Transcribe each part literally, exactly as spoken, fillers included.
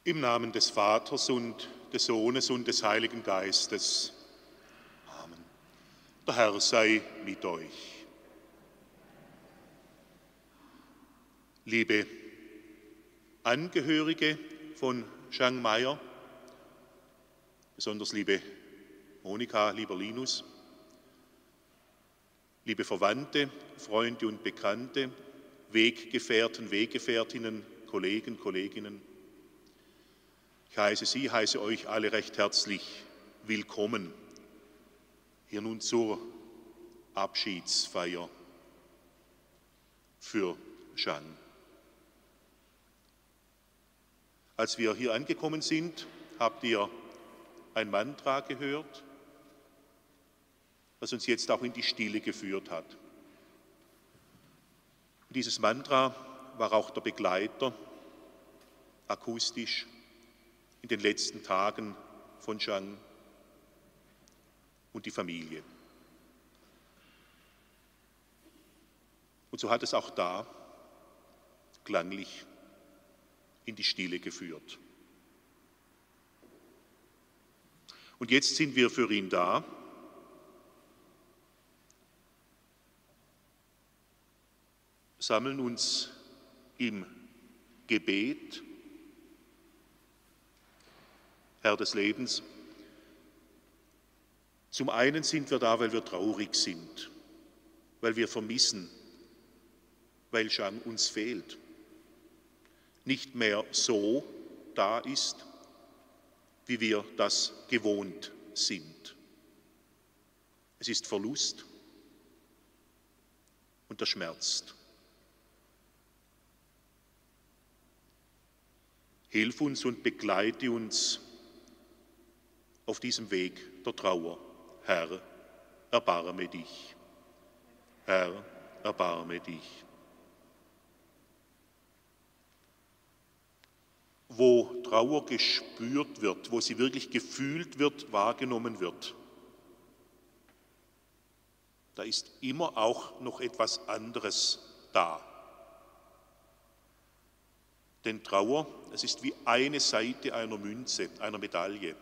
Im Namen des Vaters und des Sohnes und des Heiligen Geistes. Amen. Der Herr sei mit euch. Liebe Angehörige von Jean Meyer, besonders liebe Monika, lieber Linus, liebe Verwandte, Freunde und Bekannte, Weggefährten, Weggefährtinnen, Kollegen, Kolleginnen, ich heiße Sie, heiße euch alle recht herzlich willkommen hier nun zur Abschiedsfeier für Jean. Als wir hier angekommen sind, habt ihr ein Mantra gehört, das uns jetzt auch in die Stille geführt hat. Und dieses Mantra war auch der Begleiter, akustisch, in den letzten Tagen von Jean und die Familie. Und so hat es auch da klanglich in die Stille geführt. Und jetzt sind wir für ihn da. Sammeln uns im Gebet, Herr des Lebens. Zum einen sind wir da, weil wir traurig sind, weil wir vermissen, weil Jean uns fehlt, nicht mehr so da ist, wie wir das gewohnt sind. Es ist Verlust und er schmerzt. Hilf uns und begleite uns auf diesem Weg der Trauer. Herr, erbarme dich. Herr, erbarme dich. Wo Trauer gespürt wird, wo sie wirklich gefühlt wird, wahrgenommen wird, da ist immer auch noch etwas anderes da. Denn Trauer, es ist wie eine Seite einer Münze, einer Medaille.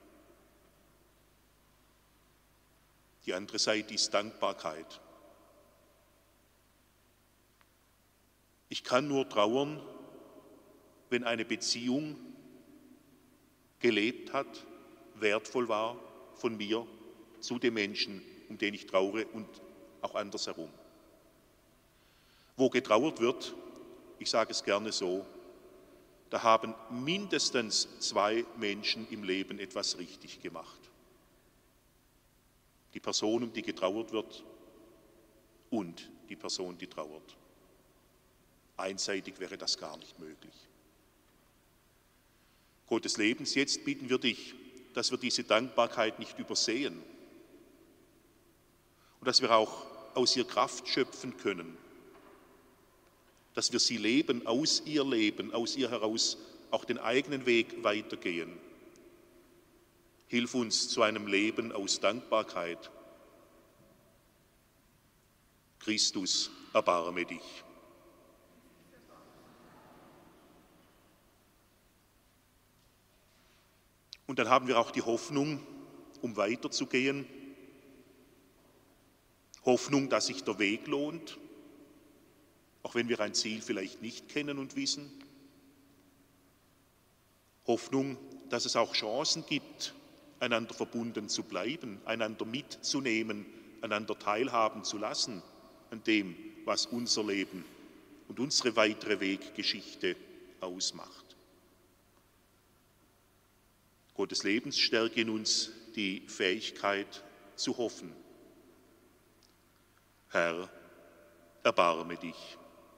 Die andere Seite ist Dankbarkeit. Ich kann nur trauern, wenn eine Beziehung gelebt hat, wertvoll war von mir zu dem Menschen, um den ich traure und auch andersherum. Wo getrauert wird, ich sage es gerne so, da haben mindestens zwei Menschen im Leben etwas richtig gemacht. Die Person, um die getrauert wird, und die Person, die trauert. Einseitig wäre das gar nicht möglich. Gott des Lebens, jetzt bitten wir dich, dass wir diese Dankbarkeit nicht übersehen und dass wir auch aus ihr Kraft schöpfen können, dass wir sie leben, aus ihr leben, aus ihr heraus auch den eigenen Weg weitergehen. Hilf uns zu einem Leben aus Dankbarkeit. Christus, erbarme dich. Und dann haben wir auch die Hoffnung, um weiterzugehen. Hoffnung, dass sich der Weg lohnt, auch wenn wir ein Ziel vielleicht nicht kennen und wissen. Hoffnung, dass es auch Chancen gibt, einander verbunden zu bleiben, einander mitzunehmen, einander teilhaben zu lassen an dem, was unser Leben und unsere weitere Weggeschichte ausmacht. Gottes Lebens stärke in uns die Fähigkeit zu hoffen. Herr, erbarme dich.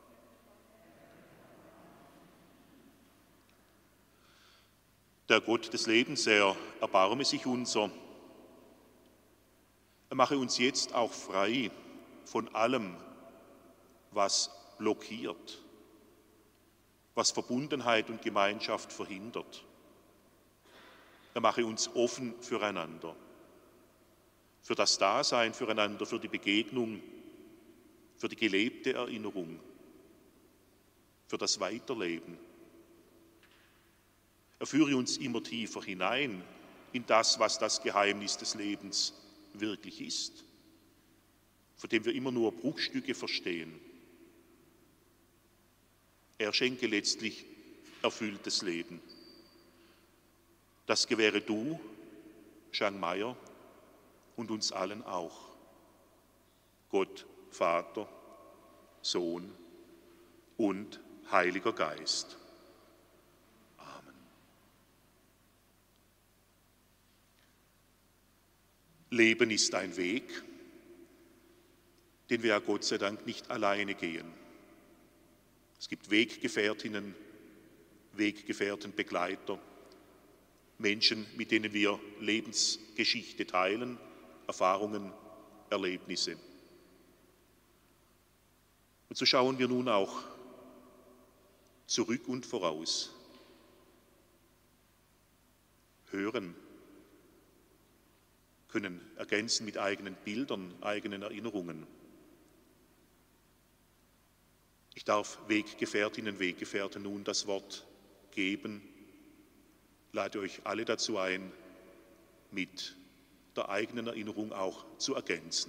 Der Gott des Lebens, er erbarme sich unser. Er mache uns jetzt auch frei von allem, was blockiert, was Verbundenheit und Gemeinschaft verhindert. Er mache uns offen füreinander, für das Dasein füreinander, für die Begegnung, für die gelebte Erinnerung, für das Weiterleben. Er führe uns immer tiefer hinein in das, was das Geheimnis des Lebens wirklich ist, von dem wir immer nur Bruchstücke verstehen. Er schenke letztlich erfülltes Leben. Das gewähre du, Jean Meyer, und uns allen auch. Gott, Vater, Sohn und Heiliger Geist. Amen. Leben ist ein Weg, den wir ja Gott sei Dank nicht alleine gehen. Es gibt Weggefährtinnen, Weggefährten, Begleiter, Menschen, mit denen wir Lebensgeschichte teilen, Erfahrungen, Erlebnisse. Und so schauen wir nun auch zurück und voraus, hören, können ergänzen mit eigenen Bildern, eigenen Erinnerungen. Ich darf Weggefährtinnen, Weggefährten nun das Wort geben, lade euch alle dazu ein, mit der eigenen Erinnerung auch zu ergänzen.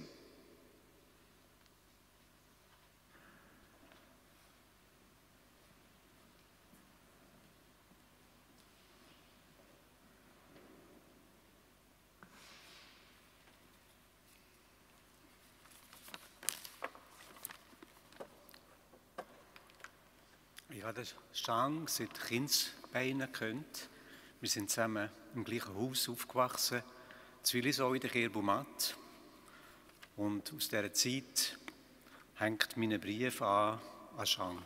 Ich habe den Jean seit Kindesbeinen gekannt. Wir sind zusammen im gleichen Haus aufgewachsen, in Willisau in der Kirbumat. Und aus dieser Zeit hängt mein Brief an, an Jean.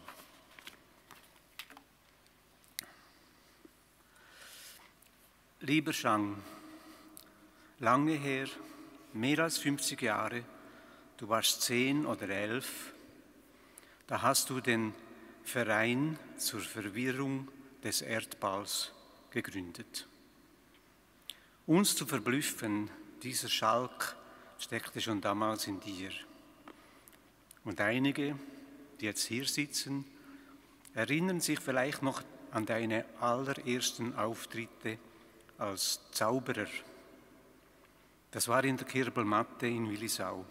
Lieber Jean, lange her, mehr als fünfzig Jahre, du warst zehn oder elf, da hast du den Verein zur Verwirrung des Erdballs gegründet. Uns zu verblüffen, dieser Schalk steckte schon damals in dir. Und einige, die jetzt hier sitzen, erinnern sich vielleicht noch an deine allerersten Auftritte als Zauberer. Das war in der Kirbelmatte in Willisau.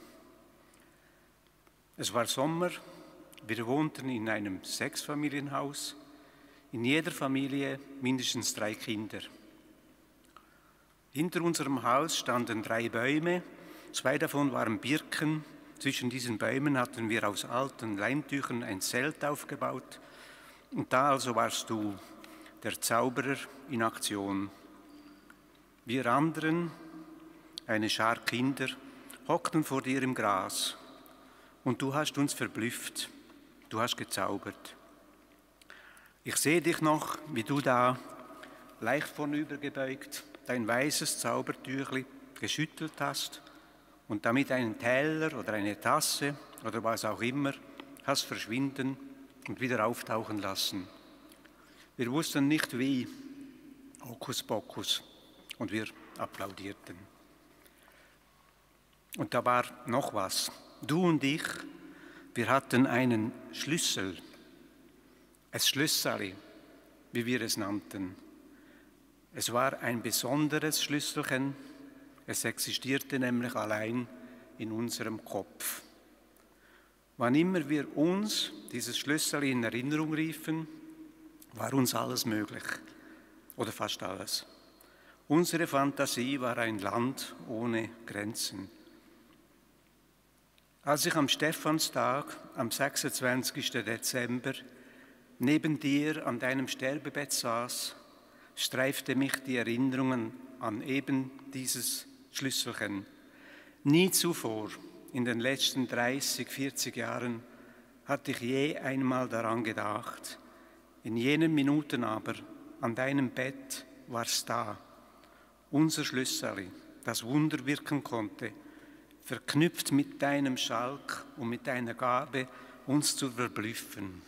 Es war Sommer. Wir wohnten in einem Sechsfamilienhaus, in jeder Familie mindestens drei Kinder. Hinter unserem Haus standen drei Bäume, zwei davon waren Birken. Zwischen diesen Bäumen hatten wir aus alten Leintüchern ein Zelt aufgebaut. Und da also warst du, der Zauberer in Aktion. Wir anderen, eine Schar Kinder, hockten vor dir im Gras. Und du hast uns verblüfft. Du hast gezaubert. Ich sehe dich noch, wie du da leicht vornübergebeugt dein weißes Zaubertüchli geschüttelt hast und damit einen Teller oder eine Tasse oder was auch immer hast verschwinden und wieder auftauchen lassen. Wir wussten nicht wie, Hokuspokus, und wir applaudierten. Und da war noch was. Du und ich, wir hatten einen Schlüssel, ein Schlüsseli, wie wir es nannten. Es war ein besonderes Schlüsselchen, es existierte nämlich allein in unserem Kopf. Wann immer wir uns dieses Schlüsseli in Erinnerung riefen, war uns alles möglich, oder fast alles. Unsere Fantasie war ein Land ohne Grenzen. Als ich am Stephanstag, am sechsundzwanzigsten Dezember, neben dir an deinem Sterbebett saß, streifte mich die Erinnerungen an eben dieses Schlüsselchen. Nie zuvor, in den letzten dreißig, vierzig Jahren, hatte ich je einmal daran gedacht. In jenen Minuten aber, an deinem Bett, war es da, unser Schlüsseli, das Wunder wirken konnte, verknüpft mit deinem Schalk und mit deiner Gabe, uns zu verblüffen.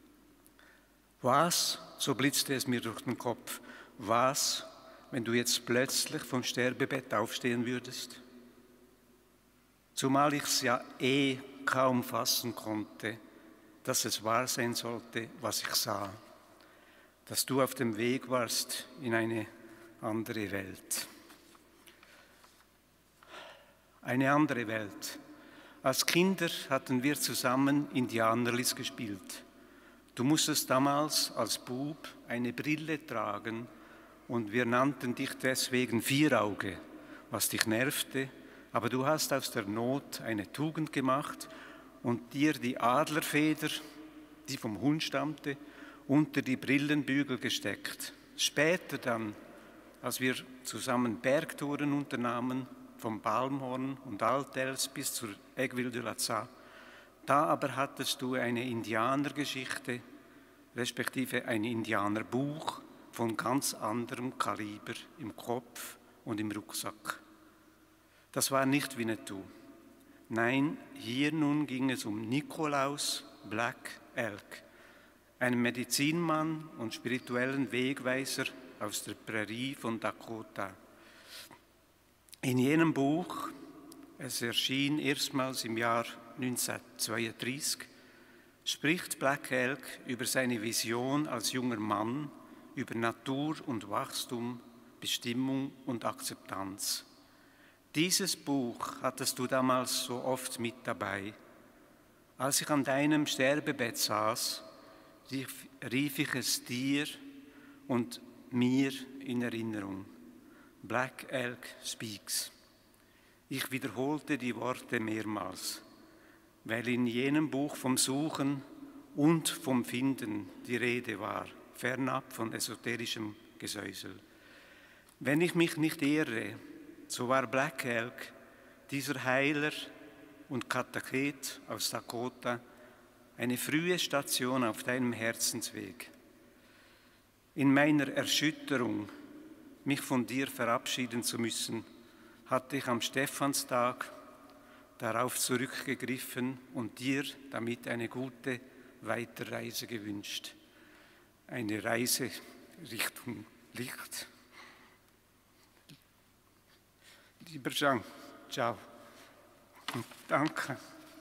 Was, so blitzte es mir durch den Kopf, was, wenn du jetzt plötzlich vom Sterbebett aufstehen würdest? Zumal ich es ja eh kaum fassen konnte, dass es wahr sein sollte, was ich sah. dass du auf dem Weg warst in eine andere Welt. Eine andere Welt. Als Kinder hatten wir zusammen Indianerlis gespielt. Du musstest damals als Bub eine Brille tragen und wir nannten dich deswegen Vierauge, was dich nervte, aber du hast aus der Not eine Tugend gemacht und dir die Adlerfeder, die vom Hund stammte, unter die Brillenbügel gesteckt. Später dann, als wir zusammen Bergtouren unternahmen, vom Balmhorn und Altels bis zur Aiguille de la Za, da aber hattest du eine Indianergeschichte, respektive ein Indianerbuch von ganz anderem Kaliber im Kopf und im Rucksack. Das war nicht Winnetou. Nein, hier nun ging es um Nikolaus Black Elk, einen Medizinmann und spirituellen Wegweiser aus der Prärie von Dakota. In jenem Buch, es erschien erstmals im Jahr neunzehnhundertzweiunddreißig, spricht Black Elk über seine Vision als junger Mann, über Natur und Wachstum, Bestimmung und Akzeptanz. Dieses Buch hattest du damals so oft mit dabei. Als ich an deinem Sterbebett saß, rief ich es dir und mir in Erinnerung. Black Elk Speaks. Ich wiederholte die Worte mehrmals, weil in jenem Buch vom Suchen und vom Finden die Rede war, fernab von esoterischem Gesäusel. Wenn ich mich nicht irre, so war Black Elk, dieser Heiler und Katechet aus Dakota, eine frühe Station auf deinem Herzensweg. In meiner Erschütterung, mich von dir verabschieden zu müssen, hatte ich am Stephanstag darauf zurückgegriffen und dir damit eine gute Weiterreise gewünscht. Eine Reise Richtung Licht. Lieber Jean, ciao. Und danke.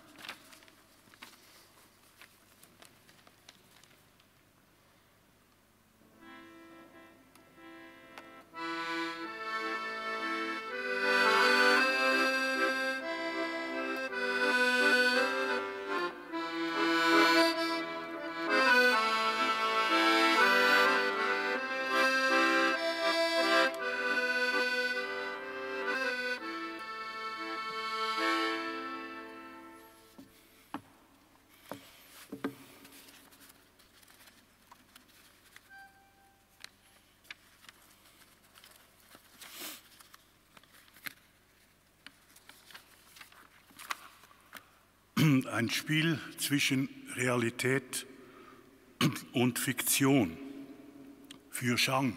Ein Spiel zwischen Realität und Fiktion für Jean.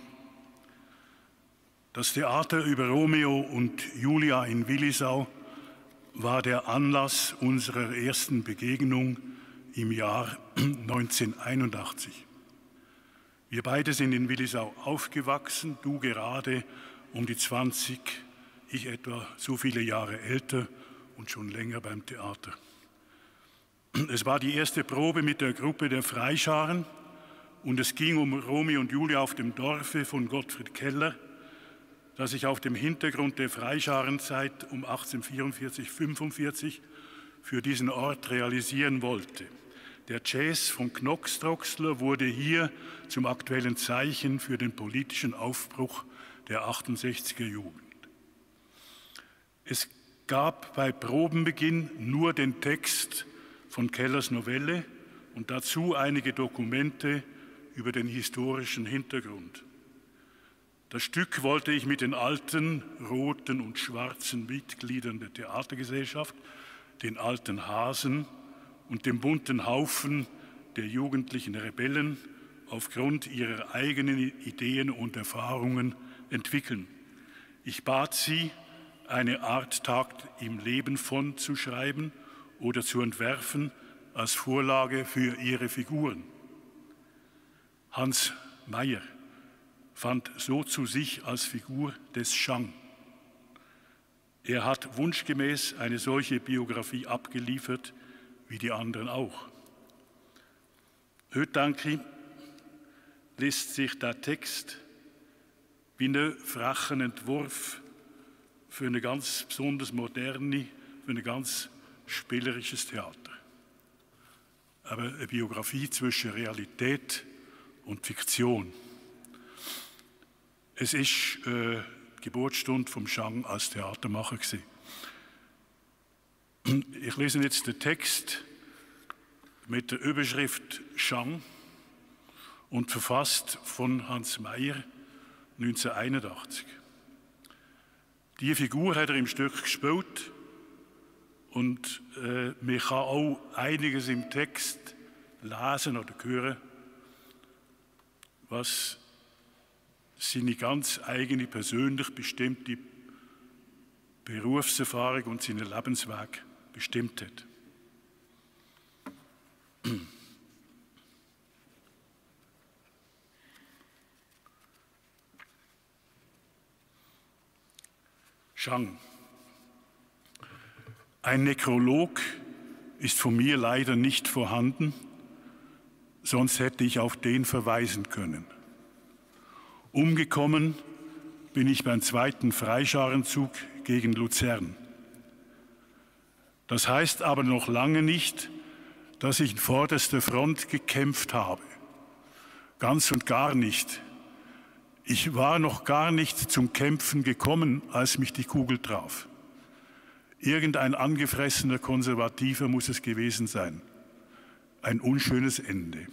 Das Theater über Romeo und Julia in Willisau war der Anlass unserer ersten Begegnung im Jahr neunzehnhunderteinundachtzig. Wir beide sind in Willisau aufgewachsen, du gerade um die zwanzig, ich etwa so viele Jahre älter und schon länger beim Theater. Es war die erste Probe mit der Gruppe der Freischaren und es ging um Romeo und Julia auf dem Dorfe von Gottfried Keller, das ich auf dem Hintergrund der Freischarenzeit um achtzehnhundertvierundvierzig fünfundvierzig für diesen Ort realisieren wollte. Der Jazz von Knox-Drosler wurde hier zum aktuellen Zeichen für den politischen Aufbruch der achtundsechziger Jugend. Es gab bei Probenbeginn nur den Text von Kellers Novelle und dazu einige Dokumente über den historischen Hintergrund. Das Stück wollte ich mit den alten, roten und schwarzen Mitgliedern der Theatergesellschaft, den alten Hasen und dem bunten Haufen der jugendlichen Rebellen aufgrund ihrer eigenen Ideen und Erfahrungen entwickeln. Ich bat sie, eine Art Tag im Leben von zu schreiben oder zu entwerfen als Vorlage für ihre Figuren. Hans Meyer fand so zu sich als Figur des Jean. Er hat wunschgemäß eine solche Biografie abgeliefert, wie die anderen auch. Hötanki, liest sich der Text wie ein frecher Entwurf für ein ganz besonders moderne, für ein ganz spielerisches Theater. Aber eine Biografie zwischen Realität und Fiktion. Es ist äh, die Geburtsstunde vom Chang als Theatermacher gewesen. Ich lese jetzt den Text mit der Überschrift Chang und verfasst von Hans Meyer neunzehnhunderteinundachtzig. Die Figur hat er im Stück gespielt und äh, man kann auch einiges im Text lesen oder hören, was seine ganz eigene, persönlich bestimmte Berufserfahrung und seinen Lebensweg bestimmt hat. Chang. Ein Nekrolog ist von mir leider nicht vorhanden, sonst hätte ich auf den verweisen können. Umgekommen bin ich beim zweiten Freischarenzug gegen Luzern. Das heißt aber noch lange nicht, dass ich in vorderster Front gekämpft habe. Ganz und gar nicht. Ich war noch gar nicht zum Kämpfen gekommen, als mich die Kugel traf. Irgendein angefressener Konservativer muss es gewesen sein. Ein unschönes Ende.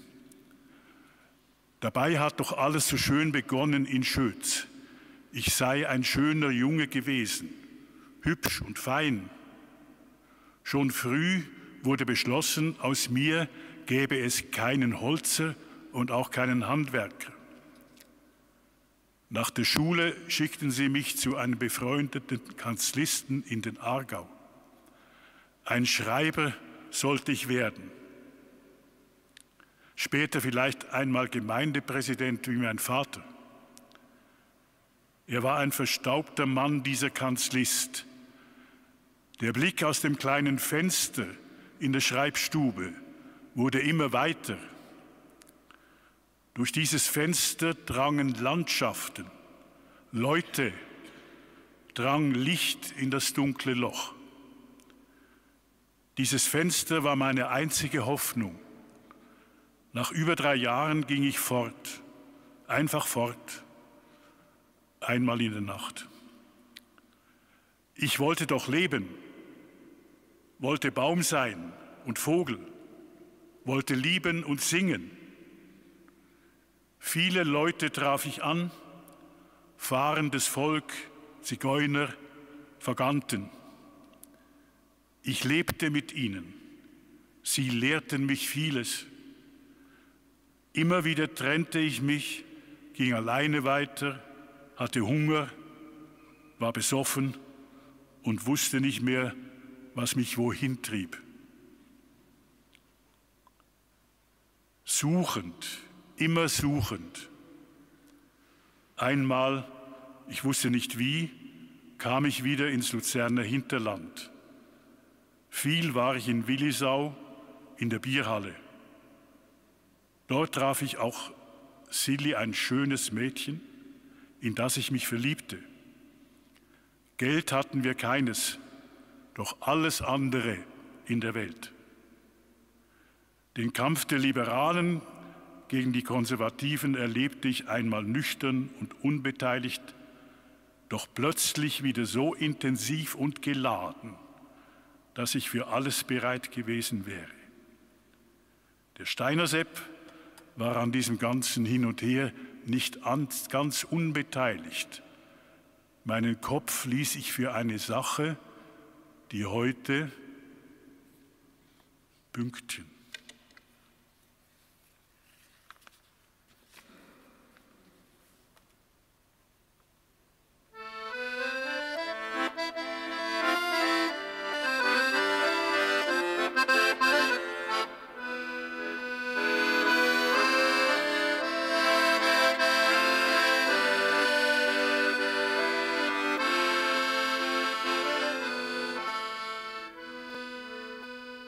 Dabei hat doch alles so schön begonnen in Schötz. Ich sei ein schöner Junge gewesen, hübsch und fein. Schon früh wurde beschlossen, aus mir gäbe es keinen Holzer und auch keinen Handwerker. Nach der Schule schickten sie mich zu einem befreundeten Kanzlisten in den Aargau. Ein Schreiber sollte ich werden. Später vielleicht einmal Gemeindepräsident wie mein Vater. Er war ein verstaubter Mann, dieser Kanzlist. Der Blick aus dem kleinen Fenster in der Schreibstube wurde immer weiter. Durch dieses Fenster drangen Landschaften, Leute, drang Licht in das dunkle Loch. Dieses Fenster war meine einzige Hoffnung. Nach über drei Jahren ging ich fort, einfach fort, einmal in der Nacht. Ich wollte doch leben, wollte Baum sein und Vogel, wollte lieben und singen. Viele Leute traf ich an, fahrendes Volk, Zigeuner, Vaganten. Ich lebte mit ihnen, sie lehrten mich vieles. Immer wieder trennte ich mich, ging alleine weiter, hatte Hunger, war besoffen und wusste nicht mehr, was mich wohin trieb. Suchend, immer suchend. Einmal, ich wusste nicht wie, kam ich wieder ins Luzerner Hinterland. Viel war ich in Willisau, in der Bierhalle. Dort traf ich auch Silly, ein schönes Mädchen, in das ich mich verliebte. Geld hatten wir keines, doch alles andere in der Welt. Den Kampf der Liberalen gegen die Konservativen erlebte ich einmal nüchtern und unbeteiligt, doch plötzlich wieder so intensiv und geladen, dass ich für alles bereit gewesen wäre. Der Steiner Sepp war an diesem ganzen Hin und Her nicht ganz unbeteiligt. Meinen Kopf ließ ich für eine Sache, die heute Pünktchen.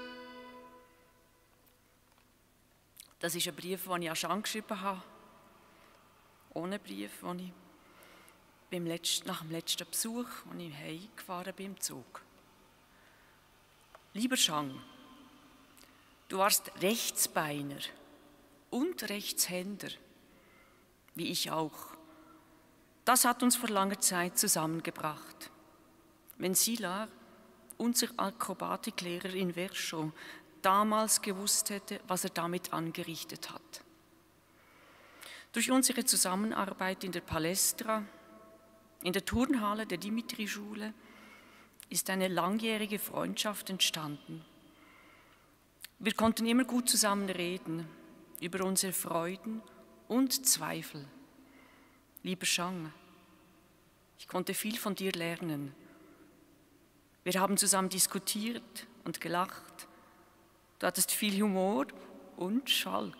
Das ist ein Brief, den ich an Chang geschrieben habe. ohne Brief, als ich beim letzten, nach dem letzten Besuch, als ich heimgefahren bin im Zug. Lieber Jean, du warst Rechtsbeiner und Rechtshänder, wie ich auch. Das hat uns vor langer Zeit zusammengebracht. Wenn Sila, unser Akrobatiklehrer in Verscho, damals gewusst hätte, was er damit angerichtet hat. Durch unsere Zusammenarbeit in der Palästra, in der Turnhalle der Dimitri-Schule, ist eine langjährige Freundschaft entstanden. Wir konnten immer gut zusammen reden über unsere Freuden und Zweifel. Lieber Jean, ich konnte viel von dir lernen. Wir haben zusammen diskutiert und gelacht. Du hattest viel Humor und Schalk.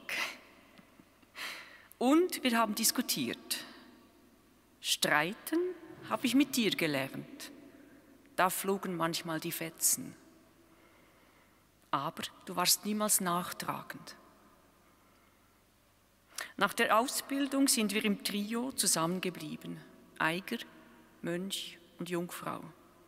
Und wir haben diskutiert. Streiten habe ich mit dir gelernt. Da flogen manchmal die Fetzen. Aber du warst niemals nachtragend. Nach der Ausbildung sind wir im Trio zusammengeblieben. Eiger, Mönch und Jungfrau.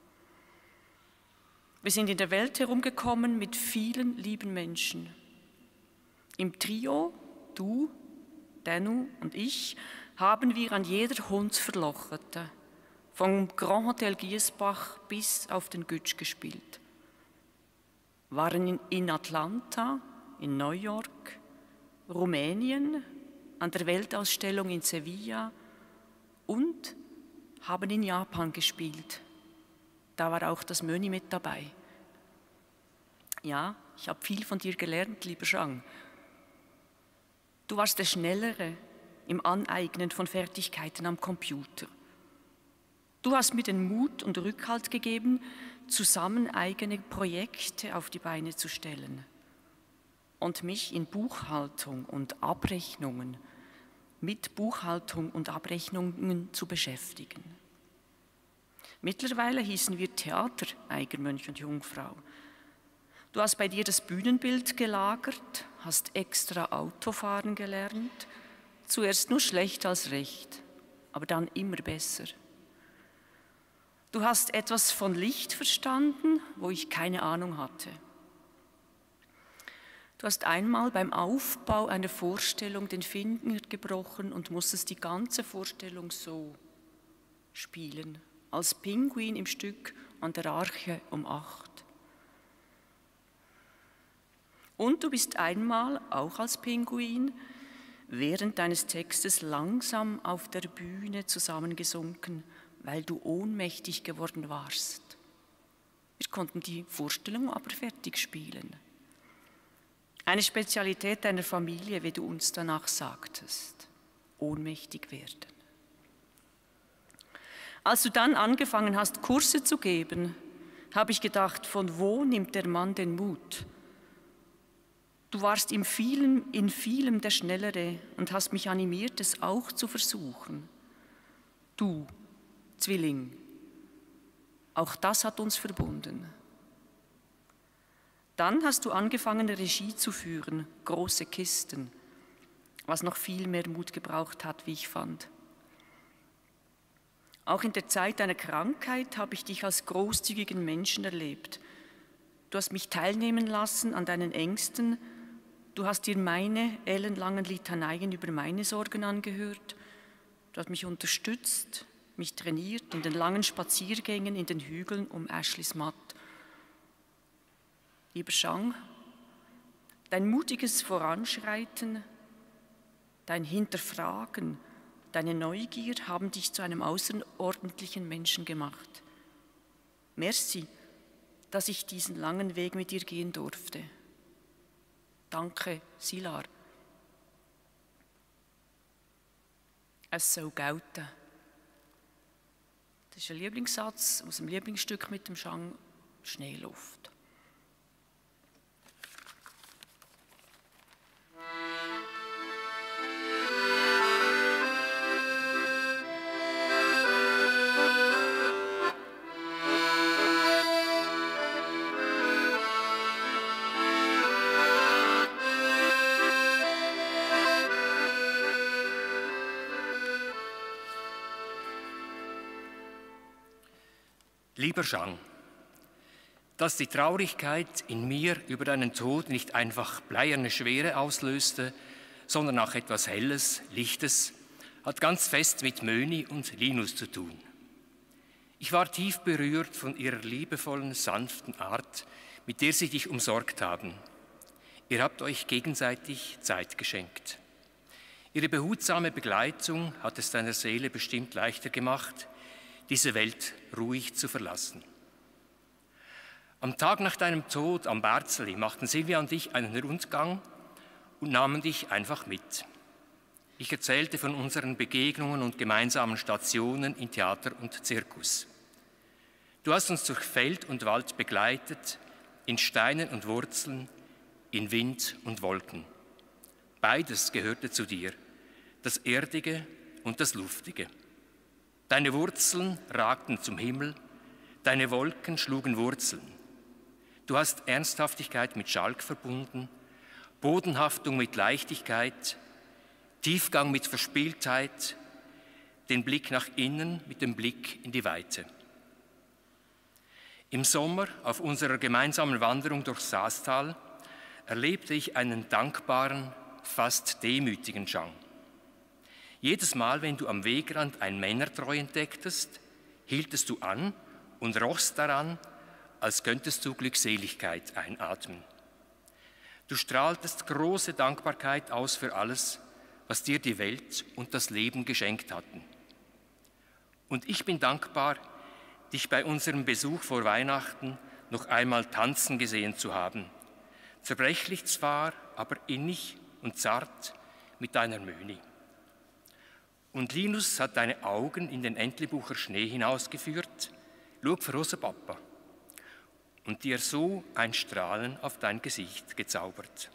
Wir sind in der Welt herumgekommen mit vielen lieben Menschen. Im Trio, du, Danu und ich, haben wir an jeder Hundsverlochete, vom Grand Hotel Giesbach bis auf den Gütsch gespielt. Waren in Atlanta, in New York, Rumänien, an der Weltausstellung in Sevilla und haben in Japan gespielt. Da war auch das Möni mit dabei. Ja, ich habe viel von dir gelernt, lieber Jean. Du warst der Schnellere im Aneignen von Fertigkeiten am Computer. Du hast mir den Mut und Rückhalt gegeben, zusammen eigene Projekte auf die Beine zu stellen und mich in Buchhaltung und Abrechnungen, mit Buchhaltung und Abrechnungen zu beschäftigen. Mittlerweile hießen wir Theater, Eiger, Mönch und Jungfrau. Du hast bei dir das Bühnenbild gelagert, hast extra Autofahren gelernt, zuerst nur schlecht als recht, aber dann immer besser. Du hast etwas von Licht verstanden, wo ich keine Ahnung hatte. Du hast einmal beim Aufbau einer Vorstellung den Finger gebrochen und musstest die ganze Vorstellung so spielen, als Pinguin im Stück an der Arche um acht. Und du bist einmal, auch als Pinguin, während deines Textes langsam auf der Bühne zusammengesunken, weil du ohnmächtig geworden warst. Wir konnten die Vorstellung aber fertig spielen. Eine Spezialität deiner Familie, wie du uns danach sagtest, ohnmächtig werden. Als du dann angefangen hast, Kurse zu geben, habe ich gedacht, von wo nimmt der Mann den Mut? Du warst in vielem, in vielem der Schnellere und hast mich animiert, es auch zu versuchen. Du, Zwilling, auch das hat uns verbunden. Dann hast du angefangen, Regie zu führen, große Kisten, was noch viel mehr Mut gebraucht hat, wie ich fand. Auch in der Zeit deiner Krankheit habe ich dich als großzügigen Menschen erlebt. Du hast mich teilnehmen lassen an deinen Ängsten, du hast dir meine ellenlangen Litaneien über meine Sorgen angehört, du hast mich unterstützt, mich trainiert in den langen Spaziergängen in den Hügeln um Ashleys Matt. Lieber Jean, dein mutiges Voranschreiten, dein Hinterfragen, deine Neugier haben dich zu einem außerordentlichen Menschen gemacht. Merci, dass ich diesen langen Weg mit dir gehen durfte. Danke, Silar. Es soll gelten. Das ist ein Lieblingssatz aus dem Lieblingsstück mit dem Jean Schneeluft. Lieber Jean, dass die Traurigkeit in mir über deinen Tod nicht einfach bleierne Schwere auslöste, sondern auch etwas Helles, Lichtes, hat ganz fest mit Möni und Linus zu tun. Ich war tief berührt von ihrer liebevollen, sanften Art, mit der sie dich umsorgt haben. Ihr habt euch gegenseitig Zeit geschenkt. Ihre behutsame Begleitung hat es deiner Seele bestimmt leichter gemacht, diese Welt ruhig zu verlassen. Am Tag nach deinem Tod am Barzeli machten Silvia und ich einen Rundgang und nahmen dich einfach mit. Ich erzählte von unseren Begegnungen und gemeinsamen Stationen in Theater und Zirkus. Du hast uns durch Feld und Wald begleitet, in Steinen und Wurzeln, in Wind und Wolken. Beides gehörte zu dir, das Erdige und das Luftige. Deine Wurzeln ragten zum Himmel, deine Wolken schlugen Wurzeln. Du hast Ernsthaftigkeit mit Schalk verbunden, Bodenhaftung mit Leichtigkeit, Tiefgang mit Verspieltheit, den Blick nach innen mit dem Blick in die Weite. Im Sommer auf unserer gemeinsamen Wanderung durch Saastal erlebte ich einen dankbaren, fast demütigen Jean. Jedes Mal, wenn du am Wegrand ein Männertreu entdecktest, hieltest du an und rochst daran, als könntest du Glückseligkeit einatmen. Du strahltest große Dankbarkeit aus für alles, was dir die Welt und das Leben geschenkt hatten. Und ich bin dankbar, dich bei unserem Besuch vor Weihnachten noch einmal tanzen gesehen zu haben. Zerbrechlich zwar, aber innig und zart mit deiner Möni. Und Linus hat deine Augen in den Entlebucher Schnee hinausgeführt, schau für unser Papa, und dir so ein Strahlen auf dein Gesicht gezaubert.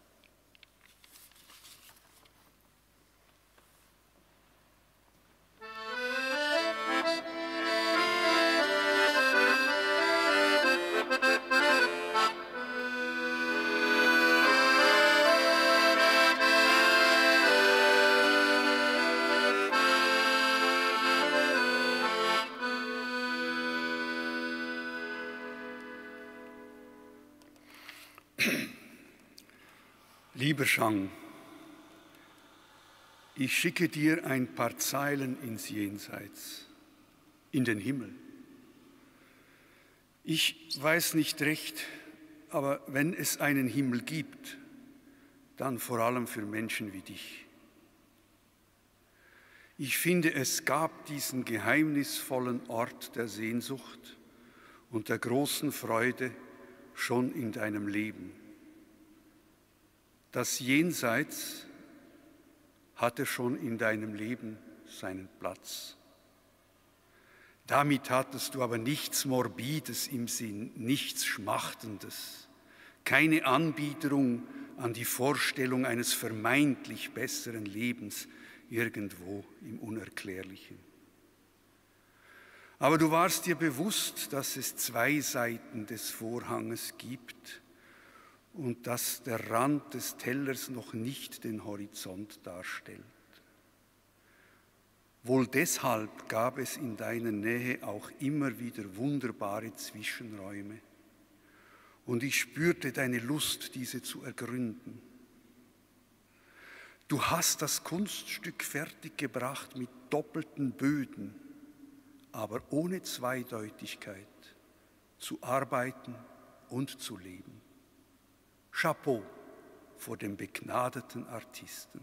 Lieber Jean, ich schicke dir ein paar Zeilen ins Jenseits, in den Himmel. Ich weiß nicht recht, aber wenn es einen Himmel gibt, dann vor allem für Menschen wie dich. Ich finde, es gab diesen geheimnisvollen Ort der Sehnsucht und der großen Freude schon in deinem Leben. Das Jenseits hatte schon in deinem Leben seinen Platz. Damit hattest du aber nichts Morbides im Sinn, nichts Schmachtendes, keine Anbiederung an die Vorstellung eines vermeintlich besseren Lebens irgendwo im Unerklärlichen. Aber du warst dir bewusst, dass es zwei Seiten des Vorhanges gibt und dass der Rand des Tellers noch nicht den Horizont darstellt. Wohl deshalb gab es in deiner Nähe auch immer wieder wunderbare Zwischenräume. Und ich spürte deine Lust, diese zu ergründen. Du hast das Kunststück fertiggebracht mit doppelten Böden, aber ohne Zweideutigkeit, zu arbeiten und zu leben. Chapeau vor dem begnadeten Artisten.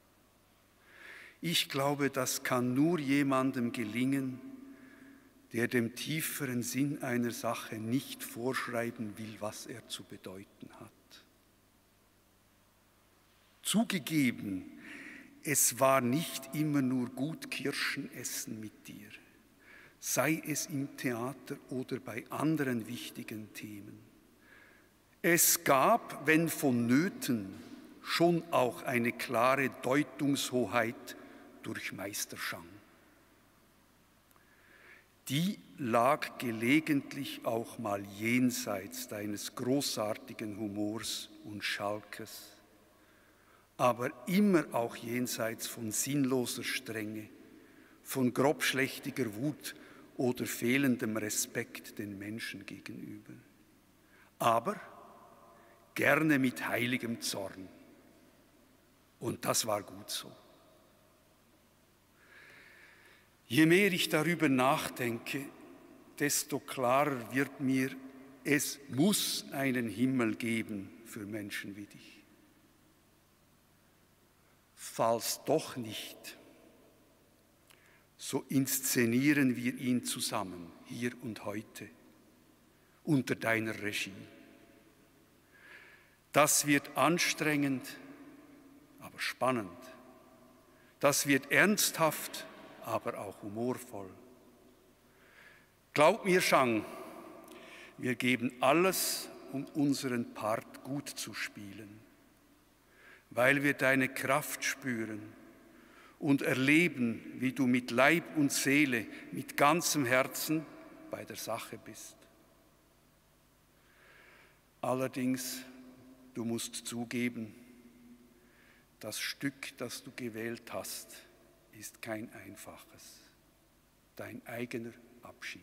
Ich glaube, das kann nur jemandem gelingen, der dem tieferen Sinn einer Sache nicht vorschreiben will, was er zu bedeuten hat. Zugegeben, es war nicht immer nur gut Kirschen essen mit dir, sei es im Theater oder bei anderen wichtigen Themen. Es gab, wenn vonnöten, schon auch eine klare Deutungshoheit durch Meister Jean. Die lag gelegentlich auch mal jenseits deines großartigen Humors und Schalkes, aber immer auch jenseits von sinnloser Strenge, von grobschlächtiger Wut oder fehlendem Respekt den Menschen gegenüber, aber gerne mit heiligem Zorn. Und das war gut so. Je mehr ich darüber nachdenke, desto klarer wird mir, es muss einen Himmel geben für Menschen wie dich. Falls doch nicht, so inszenieren wir ihn zusammen, hier und heute, unter deiner Regie. Das wird anstrengend, aber spannend. Das wird ernsthaft, aber auch humorvoll. Glaub mir, Shang, wir geben alles, um unseren Part gut zu spielen, weil wir deine Kraft spüren und erleben, wie du mit Leib und Seele, mit ganzem Herzen bei der Sache bist. Allerdings, du musst zugeben, das Stück, das du gewählt hast, ist kein einfaches. Dein eigener Abschied.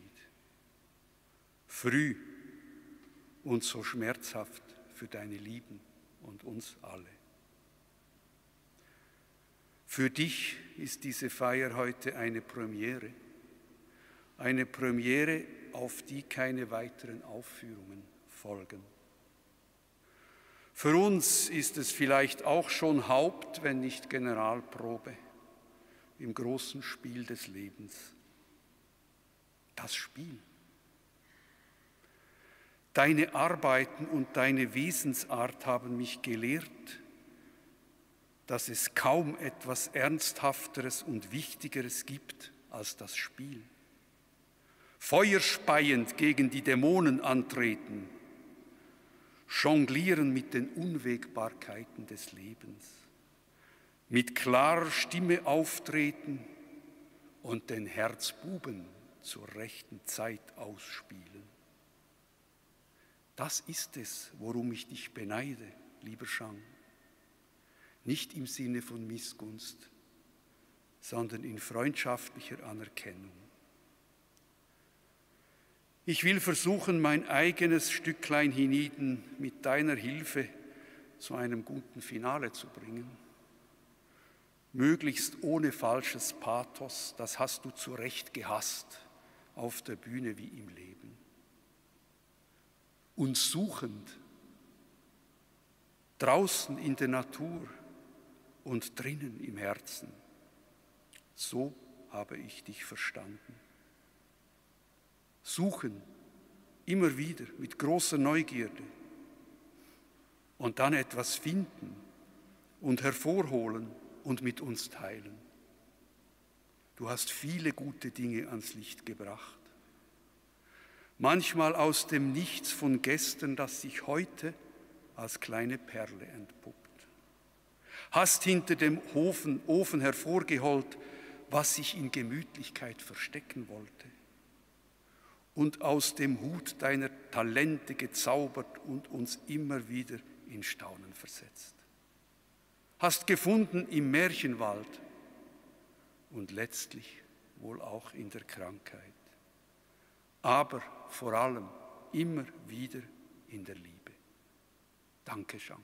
Früh und so schmerzhaft für deine Lieben und uns alle. Für dich ist diese Feier heute eine Premiere. Eine Premiere, auf die keine weiteren Aufführungen folgen. Für uns ist es vielleicht auch schon Haupt-, wenn nicht Generalprobe im großen Spiel des Lebens. Das Spiel. Deine Arbeiten und deine Wesensart haben mich gelehrt, dass es kaum etwas Ernsthafteres und Wichtigeres gibt als das Spiel. Feuerspeiend gegen die Dämonen antreten, jonglieren mit den Unwägbarkeiten des Lebens, mit klarer Stimme auftreten und den Herzbuben zur rechten Zeit ausspielen. Das ist es, worum ich dich beneide, lieber Shang. Nicht im Sinne von Missgunst, sondern in freundschaftlicher Anerkennung. Ich will versuchen, mein eigenes Stücklein hienieden mit deiner Hilfe zu einem guten Finale zu bringen. Möglichst ohne falsches Pathos, das hast du zu Recht gehasst, auf der Bühne wie im Leben. Und suchend, draußen in der Natur und drinnen im Herzen. So habe ich dich verstanden. Suchen, immer wieder mit großer Neugierde und dann etwas finden und hervorholen und mit uns teilen. Du hast viele gute Dinge ans Licht gebracht. Manchmal aus dem Nichts von gestern, das sich heute als kleine Perle entpuppt. Hast hinter dem Ofen, Ofen hervorgeholt, was sich in Gemütlichkeit verstecken wollte. Und aus dem Hut deiner Talente gezaubert und uns immer wieder in Staunen versetzt. Hast gefunden im Märchenwald und letztlich wohl auch in der Krankheit. Aber vor allem immer wieder in der Liebe. Danke, Shang.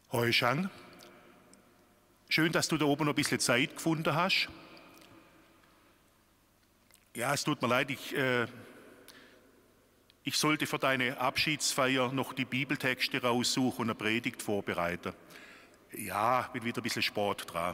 Hoi Shang, schön, dass du da oben noch ein bisschen Zeit gefunden hast. Ja, es tut mir leid, ich, äh, ich sollte für deine Abschiedsfeier noch die Bibeltexte raussuchen und eine Predigt vorbereiten. Ja, bin wieder ein bisschen Sport dran.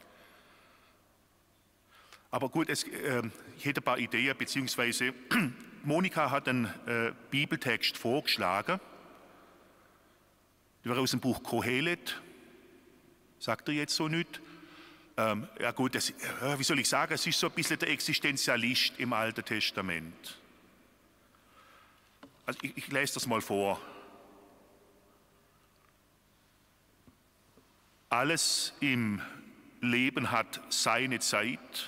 Aber gut, es, äh, ich hätte ein paar Ideen, beziehungsweise Monika hat einen äh, Bibeltext vorgeschlagen. Der war aus dem Buch Kohelet. Sagt er jetzt so nicht? Ähm, ja gut, das, äh, wie soll ich sagen, es ist so ein bisschen der Existenzialist im Alten Testament. Also ich, ich lese das mal vor. Alles im Leben hat seine Zeit.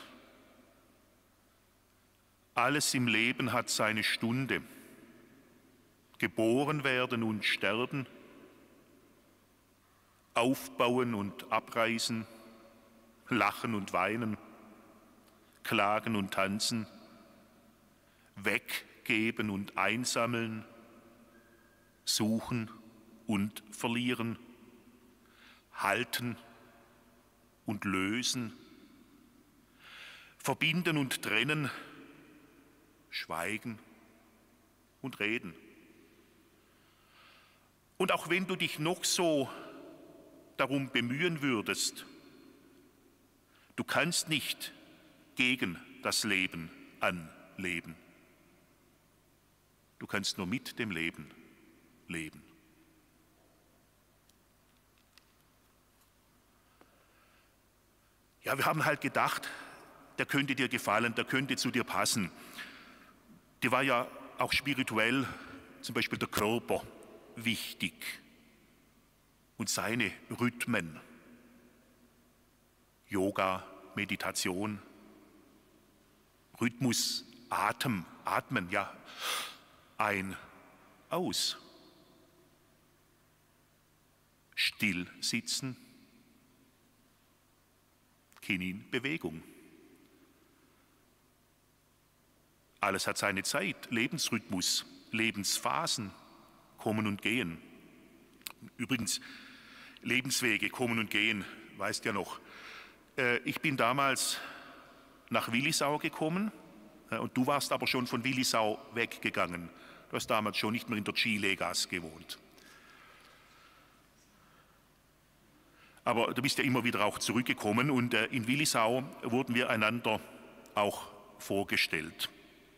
Alles im Leben hat seine Stunde. Geboren werden und sterben. Aufbauen und abreißen, lachen und weinen, klagen und tanzen, weggeben und einsammeln, suchen und verlieren, halten und lösen, verbinden und trennen, schweigen und reden. Und auch wenn du dich noch so darum bemühen würdest, du kannst nicht gegen das Leben anleben. Du kannst nur mit dem Leben leben. Ja, wir haben halt gedacht, der könnte dir gefallen, der könnte zu dir passen. Dir war ja auch spirituell zum Beispiel der Körper wichtig. Und seine Rhythmen, Yoga, Meditation, Rhythmus, Atem, Atmen, ja, ein, aus, still sitzen, Kinin, Bewegung. Alles hat seine Zeit, Lebensrhythmus, Lebensphasen, kommen und gehen. Übrigens, Lebenswege kommen und gehen, weißt ja noch. Ich bin damals nach Willisau gekommen und du warst aber schon von Willisau weggegangen. Du hast damals schon nicht mehr in der Chilegas gewohnt. Aber du bist ja immer wieder auch zurückgekommen und in Willisau wurden wir einander auch vorgestellt.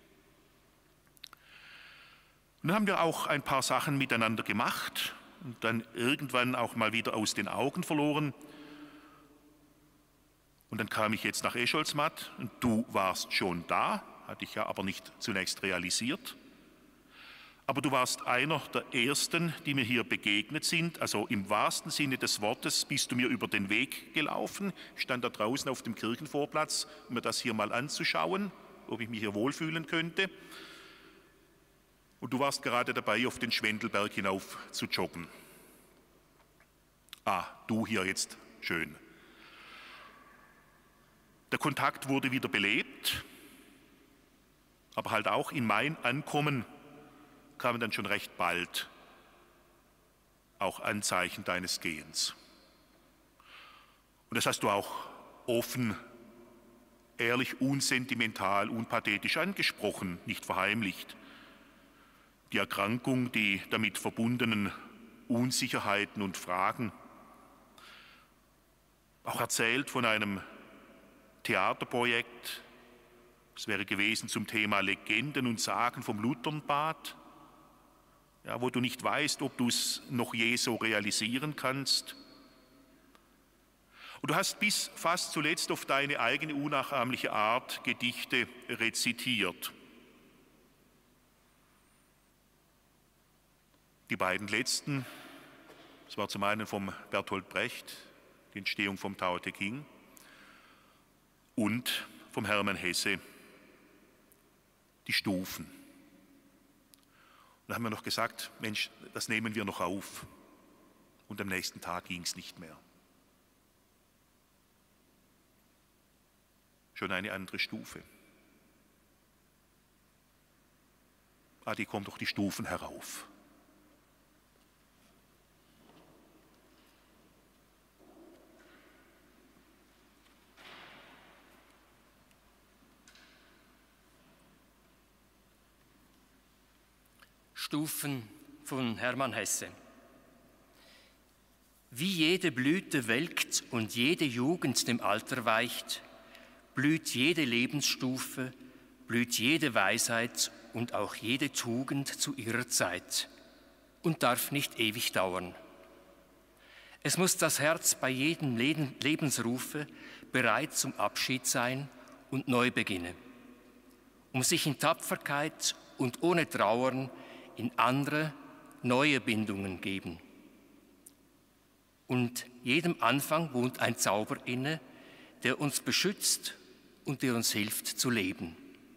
Und dann haben wir auch ein paar Sachen miteinander gemacht und dann irgendwann auch mal wieder aus den Augen verloren. Und dann kam ich jetzt nach Escholzmatt und du warst schon da, hatte ich ja aber nicht zunächst realisiert. Aber du warst einer der Ersten, die mir hier begegnet sind. Also im wahrsten Sinne des Wortes bist du mir über den Weg gelaufen. Ich stand da draußen auf dem Kirchenvorplatz, um mir das hier mal anzuschauen, ob ich mich hier wohlfühlen könnte. Und du warst gerade dabei, auf den Schwendelberg hinauf zu joggen. Ah, du hier jetzt, schön. Der Kontakt wurde wieder belebt, aber halt auch in mein Ankommen kamen dann schon recht bald auch Anzeichen deines Gehens. Und das hast du auch offen, ehrlich, unsentimental, unpathetisch angesprochen, nicht verheimlicht. Die Erkrankung, die damit verbundenen Unsicherheiten und Fragen. Auch erzählt von einem Theaterprojekt, es wäre gewesen zum Thema Legenden und Sagen vom Luthernbad, ja, wo du nicht weißt, ob du es noch je so realisieren kannst. Und du hast bis fast zuletzt auf deine eigene unnachahmliche Art Gedichte rezitiert. Die beiden letzten, das war zum einen vom Bertolt Brecht, die Entstehung vom Tao Te Ching, und vom Hermann Hesse, die Stufen. Und da haben wir noch gesagt, Mensch, das nehmen wir noch auf. Und am nächsten Tag ging es nicht mehr. Schon eine andere Stufe. Adi, komm doch die Stufen herauf. Stufen von Hermann Hesse. Wie jede Blüte welkt und jede Jugend dem Alter weicht, blüht jede Lebensstufe, blüht jede Weisheit und auch jede Tugend zu ihrer Zeit und darf nicht ewig dauern. Es muss das Herz bei jedem Lebensrufe bereit zum Abschied sein und neu beginnen, um sich in Tapferkeit und ohne Trauern in andere, neue Bindungen geben. Und jedem Anfang wohnt ein Zauber inne, der uns beschützt und der uns hilft zu leben.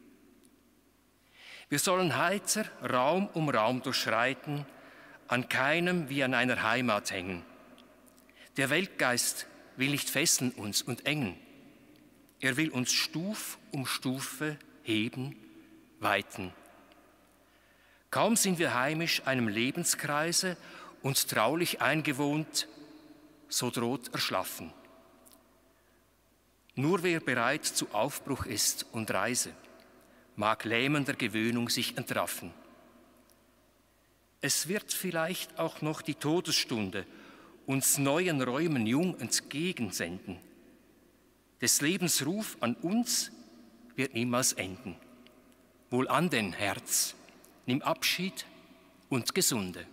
Wir sollen heiter Raum um Raum durchschreiten, an keinem wie an einer Heimat hängen. Der Weltgeist will nicht fesseln uns und engen. Er will uns Stuf um Stufe heben, weiten. Kaum sind wir heimisch einem Lebenskreise und traulich eingewohnt, so droht Erschlaffen. Nur wer bereit zu Aufbruch ist und Reise, mag lähmender Gewöhnung sich entraffen. Es wird vielleicht auch noch die Todesstunde uns neuen Räumen jung entgegensenden. Des Lebens Ruf an uns wird niemals enden. Wohl an den Herz, nimm Abschied und Gesunde.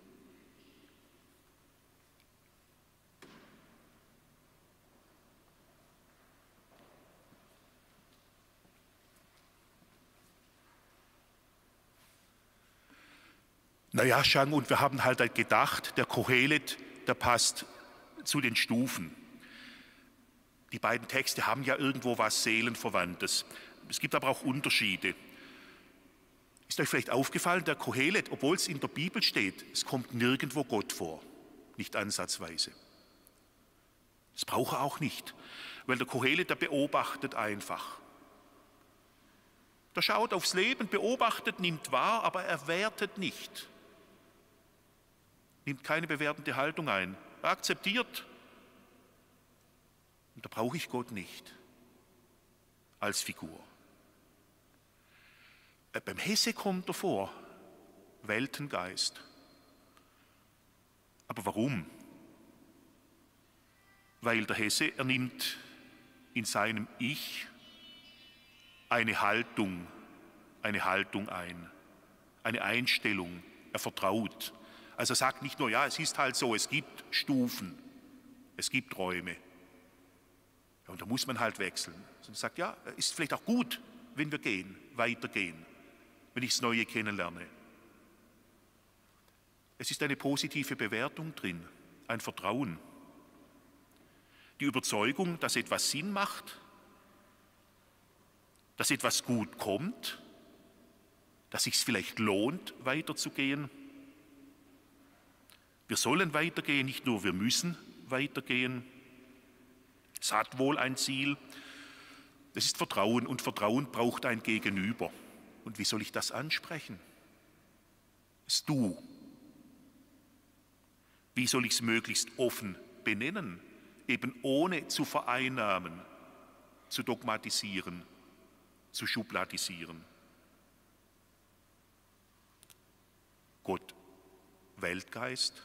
Naja, Jean, und wir haben halt gedacht, der Kohelet, der passt zu den Stufen. Die beiden Texte haben ja irgendwo was Seelenverwandtes. Es gibt aber auch Unterschiede. Ist euch vielleicht aufgefallen, der Kohelet, obwohl es in der Bibel steht, es kommt nirgendwo Gott vor, nicht ansatzweise. Das braucht er auch nicht, weil der Kohelet, der beobachtet einfach. Der schaut aufs Leben, beobachtet, nimmt wahr, aber er wertet nicht. Nimmt keine bewertende Haltung ein. Er akzeptiert. Und da brauche ich Gott nicht als Figur. Äh, beim Hesse kommt er vor, Weltengeist. Aber warum? Weil der Hesse, er nimmt in seinem Ich eine Haltung, eine Haltung ein, eine Einstellung, er vertraut. Also er sagt nicht nur, ja, es ist halt so, es gibt Stufen, es gibt Räume. Ja, und da muss man halt wechseln. Und er sagt, ja, ist vielleicht auch gut, wenn wir gehen, weitergehen, wenn ich das Neue kennenlerne. Es ist eine positive Bewertung drin, ein Vertrauen. Die Überzeugung, dass etwas Sinn macht, dass etwas gut kommt, dass es sich vielleicht lohnt, weiterzugehen. Wir sollen weitergehen, nicht nur wir müssen weitergehen. Es hat wohl ein Ziel. Es ist Vertrauen und Vertrauen braucht ein Gegenüber. Und wie soll ich das ansprechen? Das Du. Wie soll ich es möglichst offen benennen, eben ohne zu vereinnahmen, zu dogmatisieren, zu schubladisieren? Gott, Weltgeist.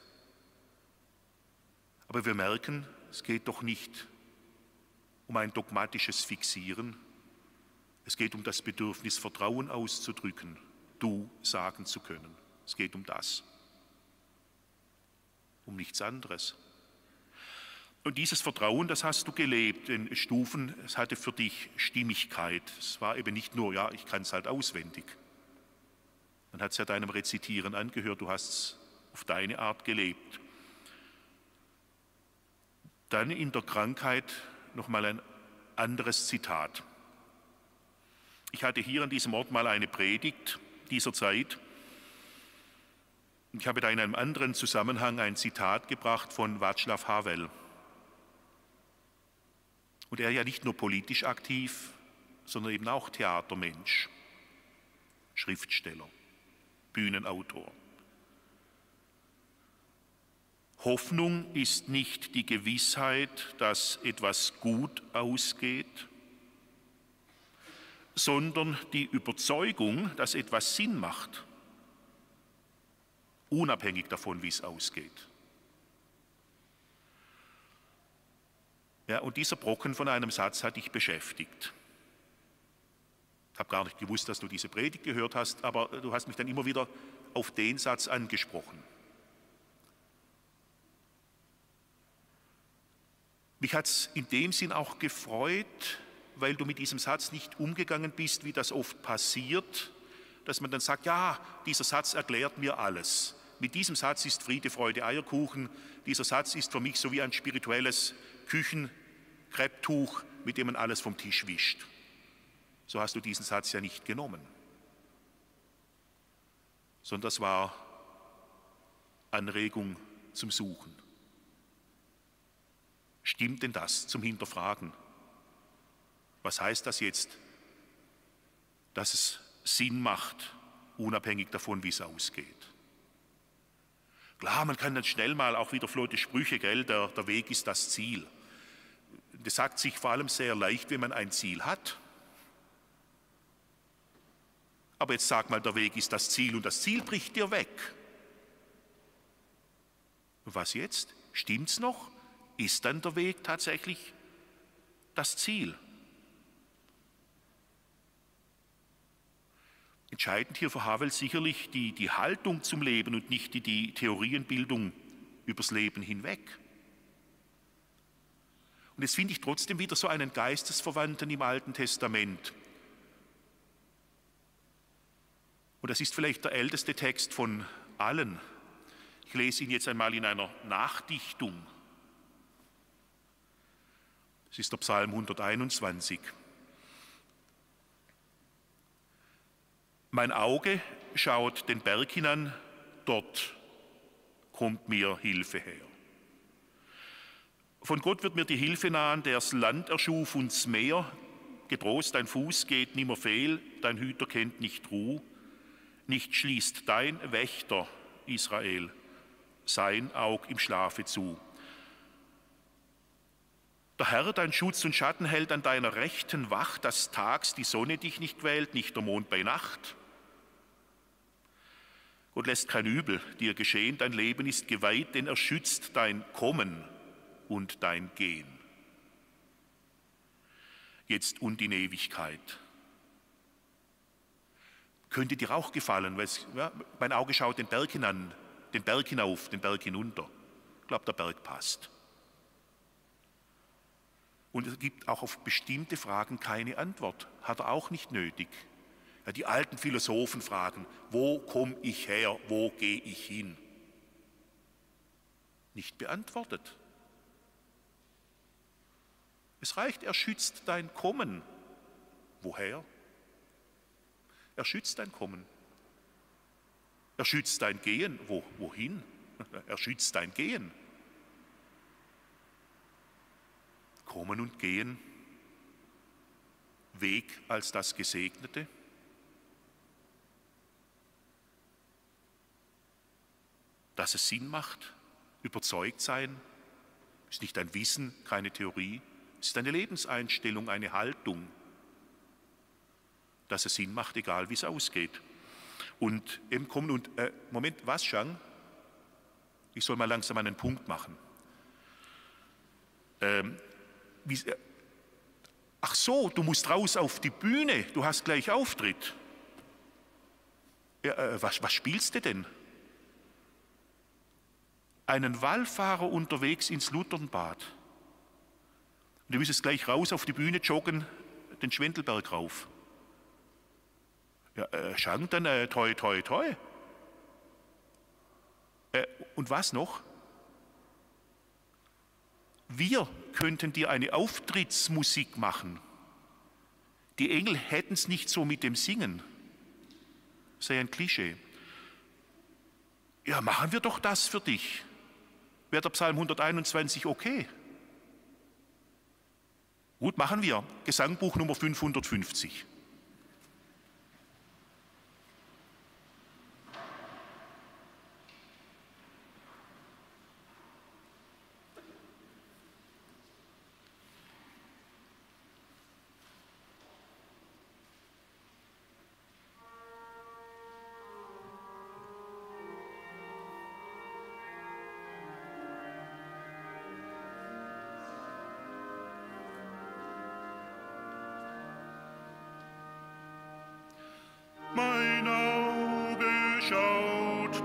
Aber wir merken, es geht doch nicht um ein dogmatisches Fixieren. Es geht um das Bedürfnis, Vertrauen auszudrücken, Du sagen zu können. Es geht um das, um nichts anderes. Und dieses Vertrauen, das hast du gelebt in Stufen, es hatte für dich Stimmigkeit. Es war eben nicht nur, ja, ich kann es halt auswendig. Man hat es ja deinem Rezitieren angehört, du hast es auf deine Art gelebt. Dann in der Krankheit nochmal ein anderes Zitat. Ich hatte hier an diesem Ort mal eine Predigt dieser Zeit. Ich habe da in einem anderen Zusammenhang ein Zitat gebracht von Václav Havel. Und er ja nicht nur politisch aktiv, sondern eben auch Theatermensch, Schriftsteller, Bühnenautor. Hoffnung ist nicht die Gewissheit, dass etwas gut ausgeht, sondern die Überzeugung, dass etwas Sinn macht. unabhängig davon, wie es ausgeht. Ja, und dieser Brocken von einem Satz hat dich beschäftigt. Ich habe gar nicht gewusst, dass du diese Predigt gehört hast, aber du hast mich dann immer wieder auf den Satz angesprochen. Mich hat es in dem Sinn auch gefreut, weil du mit diesem Satz nicht umgegangen bist, wie das oft passiert, dass man dann sagt, ja, dieser Satz erklärt mir alles. Mit diesem Satz ist Friede, Freude, Eierkuchen. Dieser Satz ist für mich so wie ein spirituelles Küchenkrepptuch, mit dem man alles vom Tisch wischt. So hast du diesen Satz ja nicht genommen, sondern das war Anregung zum Suchen. Stimmt denn das zum Hinterfragen? Was heißt das jetzt, dass es Sinn macht, unabhängig davon, wie es ausgeht? Klar, man kann dann schnell mal auch wieder flotte Sprüche, gell, der, der Weg ist das Ziel. Das sagt sich vor allem sehr leicht, wenn man ein Ziel hat. Aber jetzt sag mal, der Weg ist das Ziel und das Ziel bricht dir weg. Was jetzt? Stimmt's noch? Ist dann der Weg tatsächlich das Ziel? Entscheidend hier für Havel sicherlich die, die Haltung zum Leben und nicht die, die Theorienbildung übers Leben hinweg. Und jetzt finde ich trotzdem wieder so einen Geistesverwandten im Alten Testament. Und das ist vielleicht der älteste Text von allen. Ich lese ihn jetzt einmal in einer Nachdichtung. Es ist der Psalm hunderteinundzwanzig. Mein Auge schaut den Berg hinan, dort kommt mir Hilfe her. Von Gott wird mir die Hilfe nahen, der das Land erschuf und das Meer. Getrost, dein Fuß geht nimmer fehl, dein Hüter kennt nicht Ruh. Nicht schließt dein Wächter, Israel, sein Aug im Schlafe zu. Der Herr, dein Schutz und Schatten, hält an deiner Rechten Wach, dass tags die Sonne dich nicht quält, nicht der Mond bei Nacht. Gott lässt kein Übel dir geschehen, dein Leben ist geweiht, denn er schützt dein Kommen und dein Gehen. Jetzt und in Ewigkeit. Könnte dir auch gefallen, weil es, ja, mein Auge schaut den Berg hinan, den Berg hinauf, den Berg hinunter. Ich glaube, der Berg passt. Und es gibt auch auf bestimmte Fragen keine Antwort. Hat er auch nicht nötig. Ja, die alten Philosophen fragen, wo komme ich her, wo gehe ich hin? Nicht beantwortet. Es reicht, er schützt dein Kommen. Woher? Er schützt dein Kommen. Er schützt dein Gehen. Wo, wohin? Er schützt dein Gehen. Kommen und Gehen, Weg als das Gesegnete. Dass es Sinn macht, überzeugt sein, ist nicht ein Wissen, keine Theorie, es ist eine Lebenseinstellung, eine Haltung. Dass es Sinn macht, egal wie es ausgeht. Und eben kommen und, äh, Moment, was, Jean? Ich soll mal langsam einen Punkt machen. Ähm, wie, äh, ach so, du musst raus auf die Bühne, du hast gleich Auftritt. Ja, äh, was, was spielst du denn? Einen Wallfahrer unterwegs ins Luthernbad. Und du müsstest gleich raus auf die Bühne joggen, den Schwendelberg rauf. Ja, äh, Jean, dann äh, toi, toi, toi. Äh, und was noch? Wir könnten dir eine Auftrittsmusik machen. Die Engel hätten es nicht so mit dem Singen. Sei ein Klischee. Ja, machen wir doch das für dich. Wäre der Psalm hunderteinundzwanzig okay? Gut, machen wir. Gesangbuch Nummer fünfhundertfünfzig.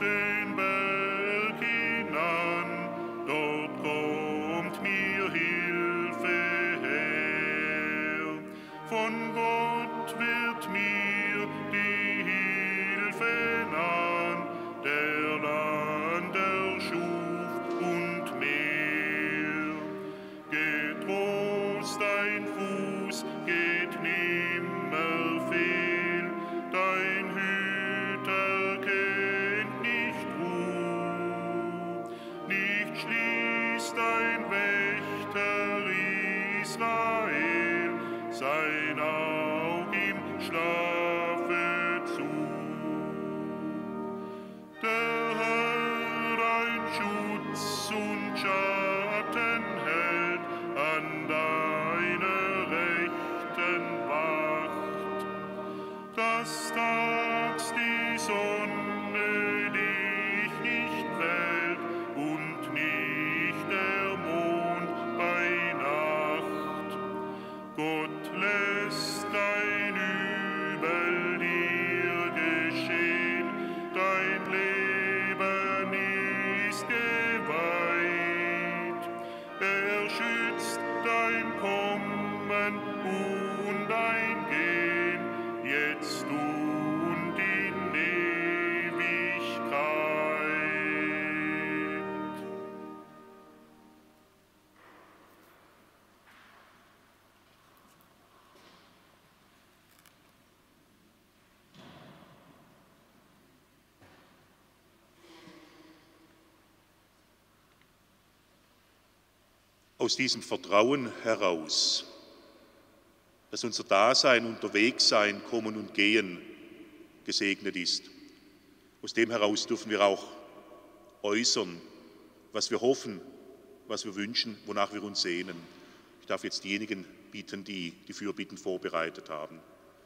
den Berg hinan, dort kommt mir Hilfe her. Von Gott wird mir die Hilfe nahen, der Land erschuf und Meer. Getrost dein Fuß geht nimmer fehl, dein Hüter kennt nicht Ruh. Nicht schließt dein Wächter Israel sein Aug im Schlafe zu. Der Herr ein Schutz und Schatten hält an deiner rechten Wacht, dass tags die Sonne dich nicht quält und nicht der Mond bei Nacht. Gott lässt dein Übel dir geschehen, dein Leben ist geweiht. Er schützt dein Kommen und dein Gehen, jetzt und in Ewigkeit. Aus diesem Vertrauen heraus, dass unser Dasein, Unterwegssein, Kommen und Gehen gesegnet ist. Aus dem heraus dürfen wir auch äußern, was wir hoffen, was wir wünschen, wonach wir uns sehnen. Ich darf jetzt diejenigen bitten, die die Fürbitten vorbereitet haben.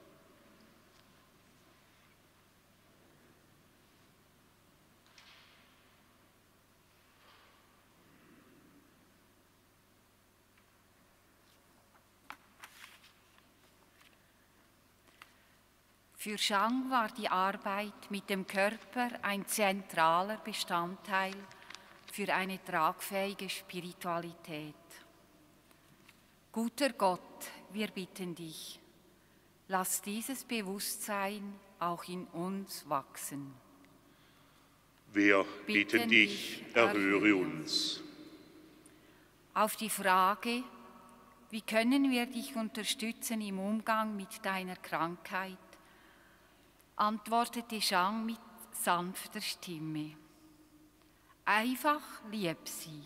Für Chang war die Arbeit mit dem Körper ein zentraler Bestandteil für eine tragfähige Spiritualität. Guter Gott, wir bitten dich, lass dieses Bewusstsein auch in uns wachsen. Wir bitten, bitten dich, erhöre uns. Auf die Frage, wie können wir dich unterstützen im Umgang mit deiner Krankheit, antwortete Chang mit sanfter Stimme. Einfach lieb sie.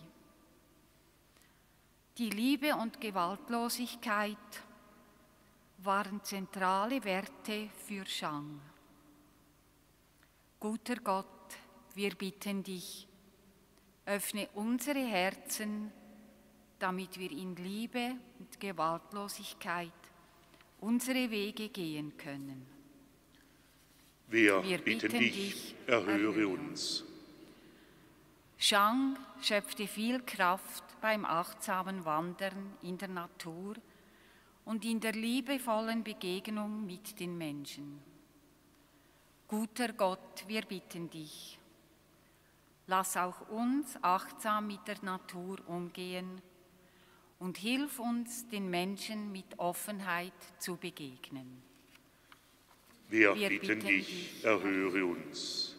Die Liebe und Gewaltlosigkeit waren zentrale Werte für Chang. Guter Gott, wir bitten dich, öffne unsere Herzen, damit wir in Liebe und Gewaltlosigkeit unsere Wege gehen können. Wir, Wir bitten, bitten dich, erhöre uns. Chang schöpfte viel Kraft beim achtsamen Wandern in der Natur und in der liebevollen Begegnung mit den Menschen. Guter Gott, wir bitten dich, lass auch uns achtsam mit der Natur umgehen und hilf uns, den Menschen mit Offenheit zu begegnen. Wir, Wir bitten, bitten dich, erhöre uns.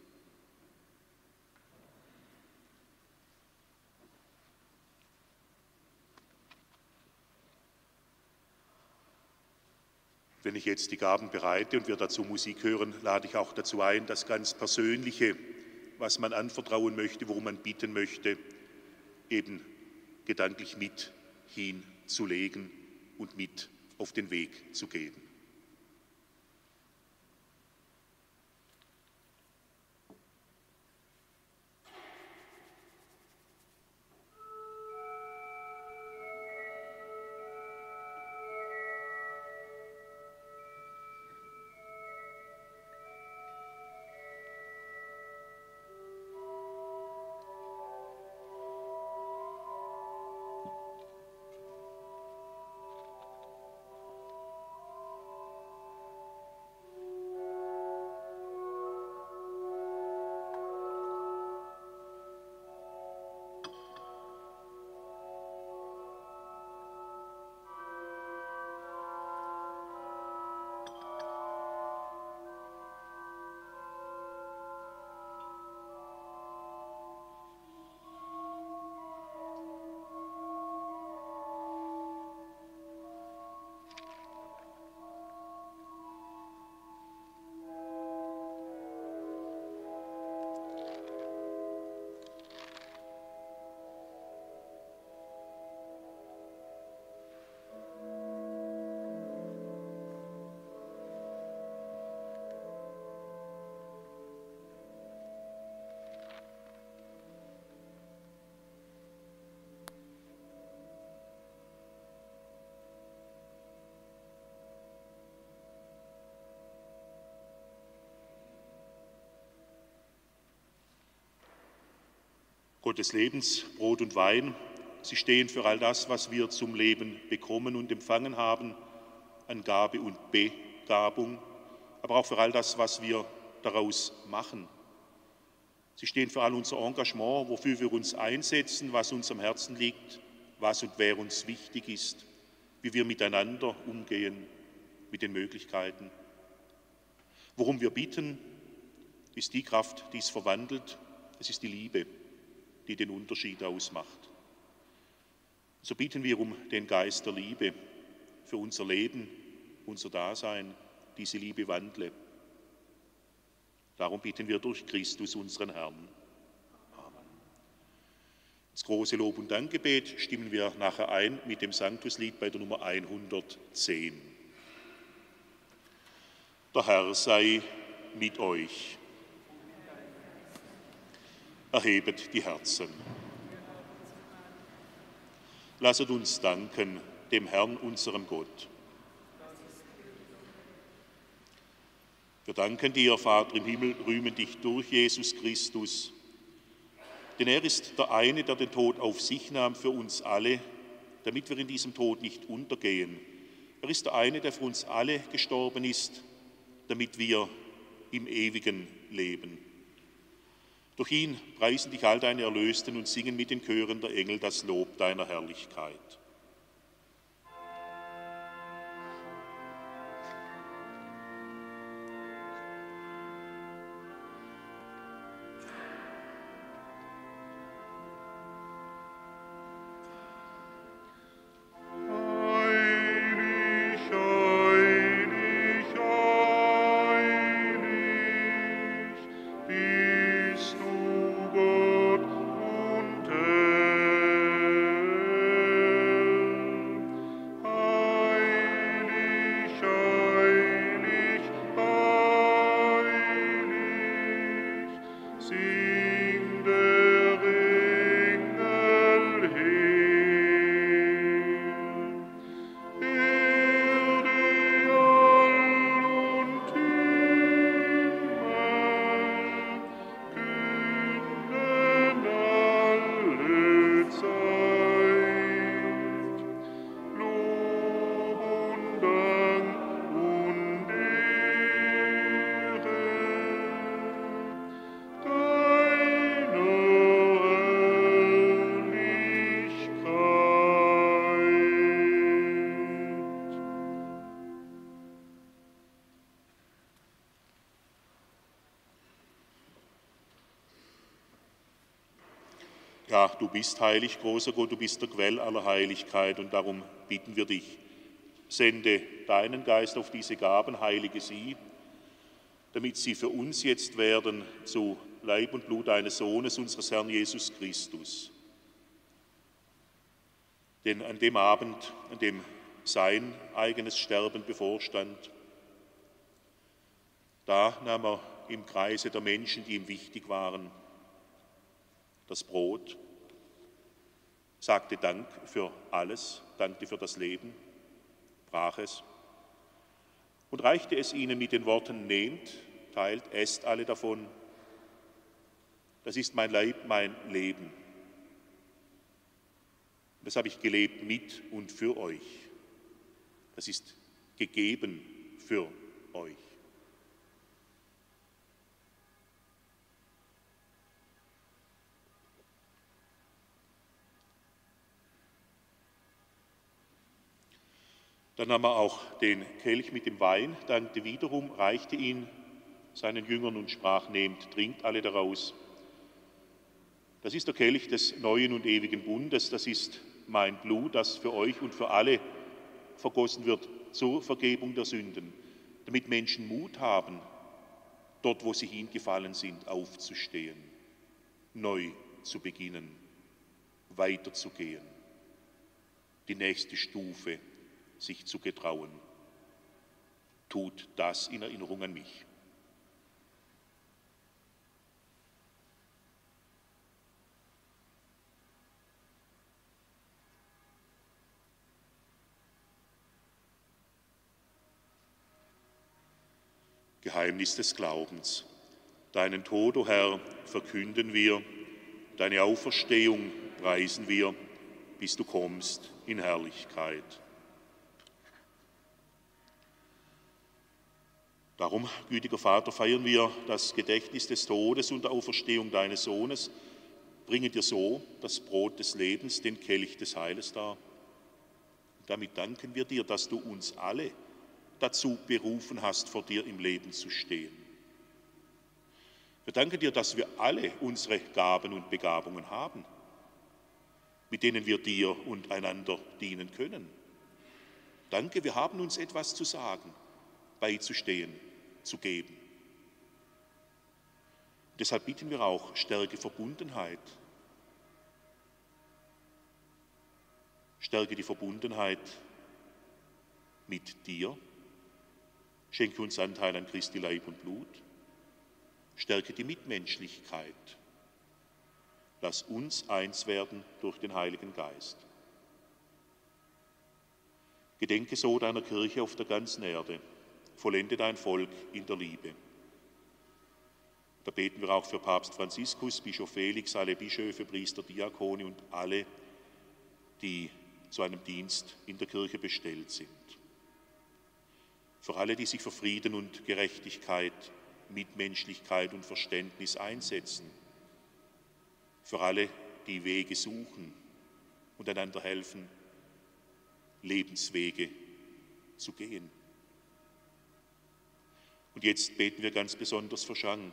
Wenn ich jetzt die Gaben bereite und wir dazu Musik hören, lade ich auch dazu ein, das ganz Persönliche, was man anvertrauen möchte, worum man bitten möchte, eben gedanklich mit hinzulegen und mit auf den Weg zu geben. Gottes Lebens, Brot und Wein, sie stehen für all das, was wir zum Leben bekommen und empfangen haben, an Gabe und Begabung, aber auch für all das, was wir daraus machen. Sie stehen für all unser Engagement, wofür wir uns einsetzen, was uns am Herzen liegt, was und wer uns wichtig ist, wie wir miteinander umgehen mit den Möglichkeiten. Worum wir bitten, ist die Kraft, die es verwandelt. Es ist die Liebe, die den Unterschied ausmacht. So bitten wir um den Geist der Liebe für unser Leben, unser Dasein, diese Liebe wandle. Darum bitten wir durch Christus, unseren Herrn. Amen. Das große Lob- und Dankgebet stimmen wir nachher ein mit dem Sanctuslied bei der Nummer hundertzehn. Der Herr sei mit euch. Erhebet die Herzen. Lasset uns danken dem Herrn, unserem Gott. Wir danken dir, Vater im Himmel, rühmen dich durch Jesus Christus, denn er ist der eine, der den Tod auf sich nahm für uns alle, damit wir in diesem Tod nicht untergehen. Er ist der eine, der für uns alle gestorben ist, damit wir im Ewigen leben. Durch ihn preisen dich all deine Erlösten und singen mit den Chören der Engel das Lob deiner Herrlichkeit. Ja, du bist heilig, großer Gott, du bist der Quell aller Heiligkeit und darum bitten wir dich, sende deinen Geist auf diese Gaben, heilige sie, damit sie für uns jetzt werden zu Leib und Blut deines Sohnes, unseres Herrn Jesus Christus. Denn an dem Abend, an dem sein eigenes Sterben bevorstand, da nahm er im Kreise der Menschen, die ihm wichtig waren, das Brot, sagte Dank für alles, dankte für das Leben, brach es und reichte es ihnen mit den Worten: Nehmt, teilt, esst alle davon. Das ist mein Leib, mein Leben. Das habe ich gelebt mit und für euch. Das ist gegeben für euch. Dann nahm er auch den Kelch mit dem Wein, dankte wiederum, reichte ihn seinen Jüngern und sprach: Nehmt, trinkt alle daraus. Das ist der Kelch des neuen und ewigen Bundes, das ist mein Blut, das für euch und für alle vergossen wird zur Vergebung der Sünden, damit Menschen Mut haben, dort, wo sie hingefallen sind, aufzustehen, neu zu beginnen, weiterzugehen, die nächste Stufe sich zu getrauen. Tut das in Erinnerung an mich. Geheimnis des Glaubens. Deinen Tod, o Herr, verkünden wir, deine Auferstehung preisen wir, bis du kommst in Herrlichkeit. Darum, gütiger Vater, feiern wir das Gedächtnis des Todes und der Auferstehung deines Sohnes, bringen dir so das Brot des Lebens, den Kelch des Heiles dar. Und damit danken wir dir, dass du uns alle dazu berufen hast, vor dir im Leben zu stehen. Wir danken dir, dass wir alle unsere Gaben und Begabungen haben, mit denen wir dir und einander dienen können. Danke, wir haben uns etwas zu sagen, beizustehen, zu geben. Deshalb bitten wir auch, stärke Verbundenheit. Stärke die Verbundenheit mit dir. Schenke uns Anteil an Christi Leib und Blut. Stärke die Mitmenschlichkeit. Lass uns eins werden durch den Heiligen Geist. Gedenke so deiner Kirche auf der ganzen Erde. Vollende dein Volk in der Liebe. Da beten wir auch für Papst Franziskus, Bischof Felix, alle Bischöfe, Priester, Diakone und alle, die zu einem Dienst in der Kirche bestellt sind. Für alle, die sich für Frieden und Gerechtigkeit, Mitmenschlichkeit und Verständnis einsetzen. Für alle, die Wege suchen und einander helfen, Lebenswege zu gehen. Und jetzt beten wir ganz besonders für Jean.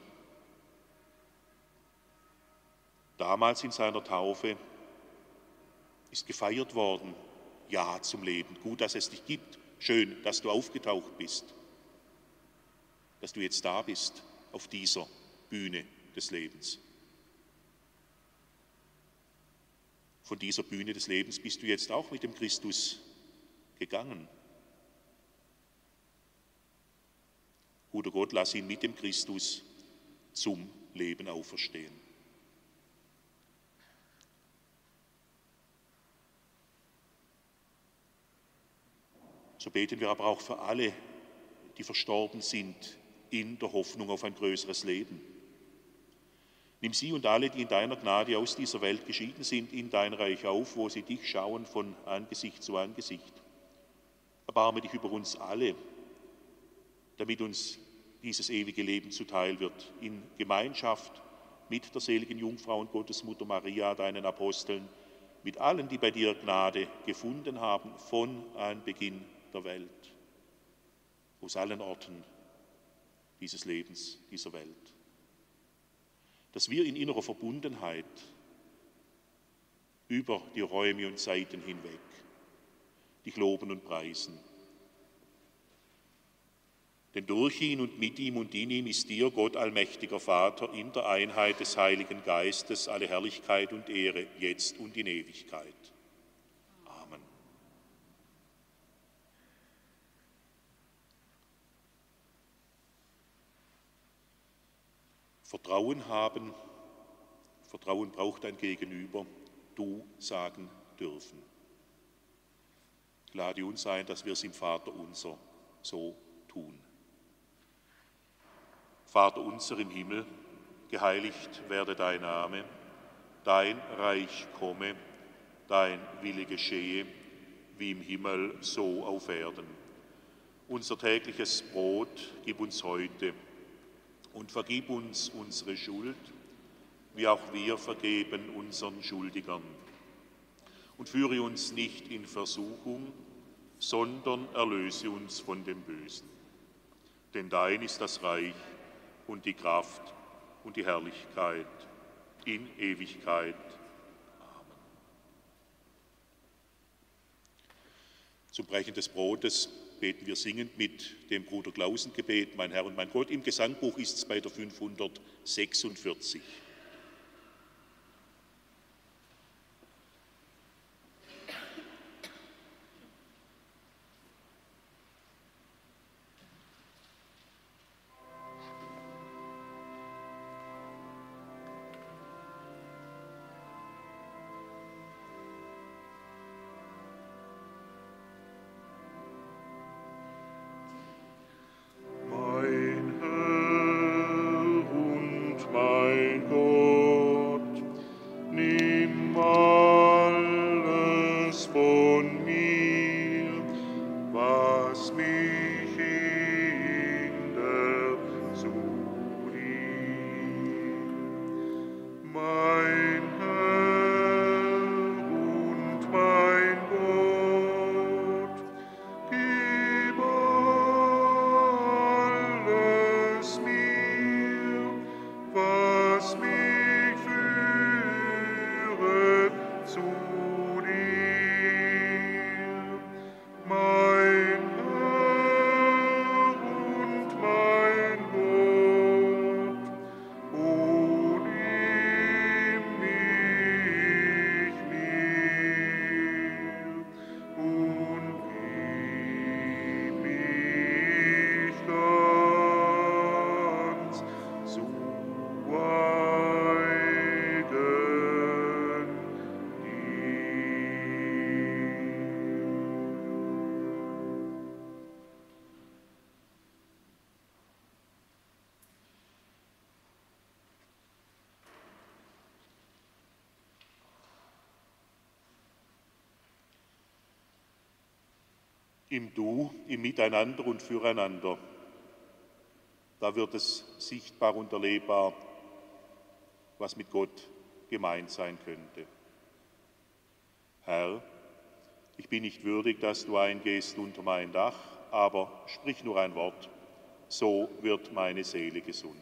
Damals in seiner Taufe ist gefeiert worden, ja zum Leben, gut, dass es dich gibt, schön, dass du aufgetaucht bist, dass du jetzt da bist auf dieser Bühne des Lebens. Von dieser Bühne des Lebens bist du jetzt auch mit dem Christus gegangen. Guter Gott, lass ihn mit dem Christus zum Leben auferstehen. So beten wir aber auch für alle, die verstorben sind, in der Hoffnung auf ein größeres Leben. Nimm sie und alle, die in deiner Gnade aus dieser Welt geschieden sind, in dein Reich auf, wo sie dich schauen von Angesicht zu Angesicht. Erbarme dich über uns alle, damit uns dieses ewige Leben zuteil wird, in Gemeinschaft mit der seligen Jungfrau und Gottesmutter Maria, deinen Aposteln, mit allen, die bei dir Gnade gefunden haben, von Anbeginn der Welt, aus allen Orten dieses Lebens, dieser Welt. Dass wir in innerer Verbundenheit über die Räume und Zeiten hinweg dich loben und preisen. Denn durch ihn und mit ihm und in ihm ist dir, Gott allmächtiger Vater, in der Einheit des Heiligen Geistes alle Herrlichkeit und Ehre, jetzt und in Ewigkeit. Amen. Vertrauen haben, Vertrauen braucht ein Gegenüber, du sagen dürfen. Ich lade uns ein, dass wir es im Vater unser so tun. Vater unser im Himmel, geheiligt werde dein Name, dein Reich komme, dein Wille geschehe, wie im Himmel, so auf Erden. Unser tägliches Brot gib uns heute und vergib uns unsere Schuld, wie auch wir vergeben unseren Schuldigern. Und führe uns nicht in Versuchung, sondern erlöse uns von dem Bösen. Denn dein ist das Reich und die Kraft und die Herrlichkeit in Ewigkeit. Amen. Zum Brechen des Brotes beten wir singend mit dem Bruder Klausen-Gebet, mein Herr und mein Gott. Im Gesangbuch ist es bei der fünfhundertsechsundvierzig. Mein Herr und mein Gott. Im Du, im Miteinander und Füreinander, da wird es sichtbar und erlebbar, was mit Gott gemeint sein könnte. Herr, ich bin nicht würdig, dass du eingehst unter mein Dach, aber sprich nur ein Wort, so wird meine Seele gesund.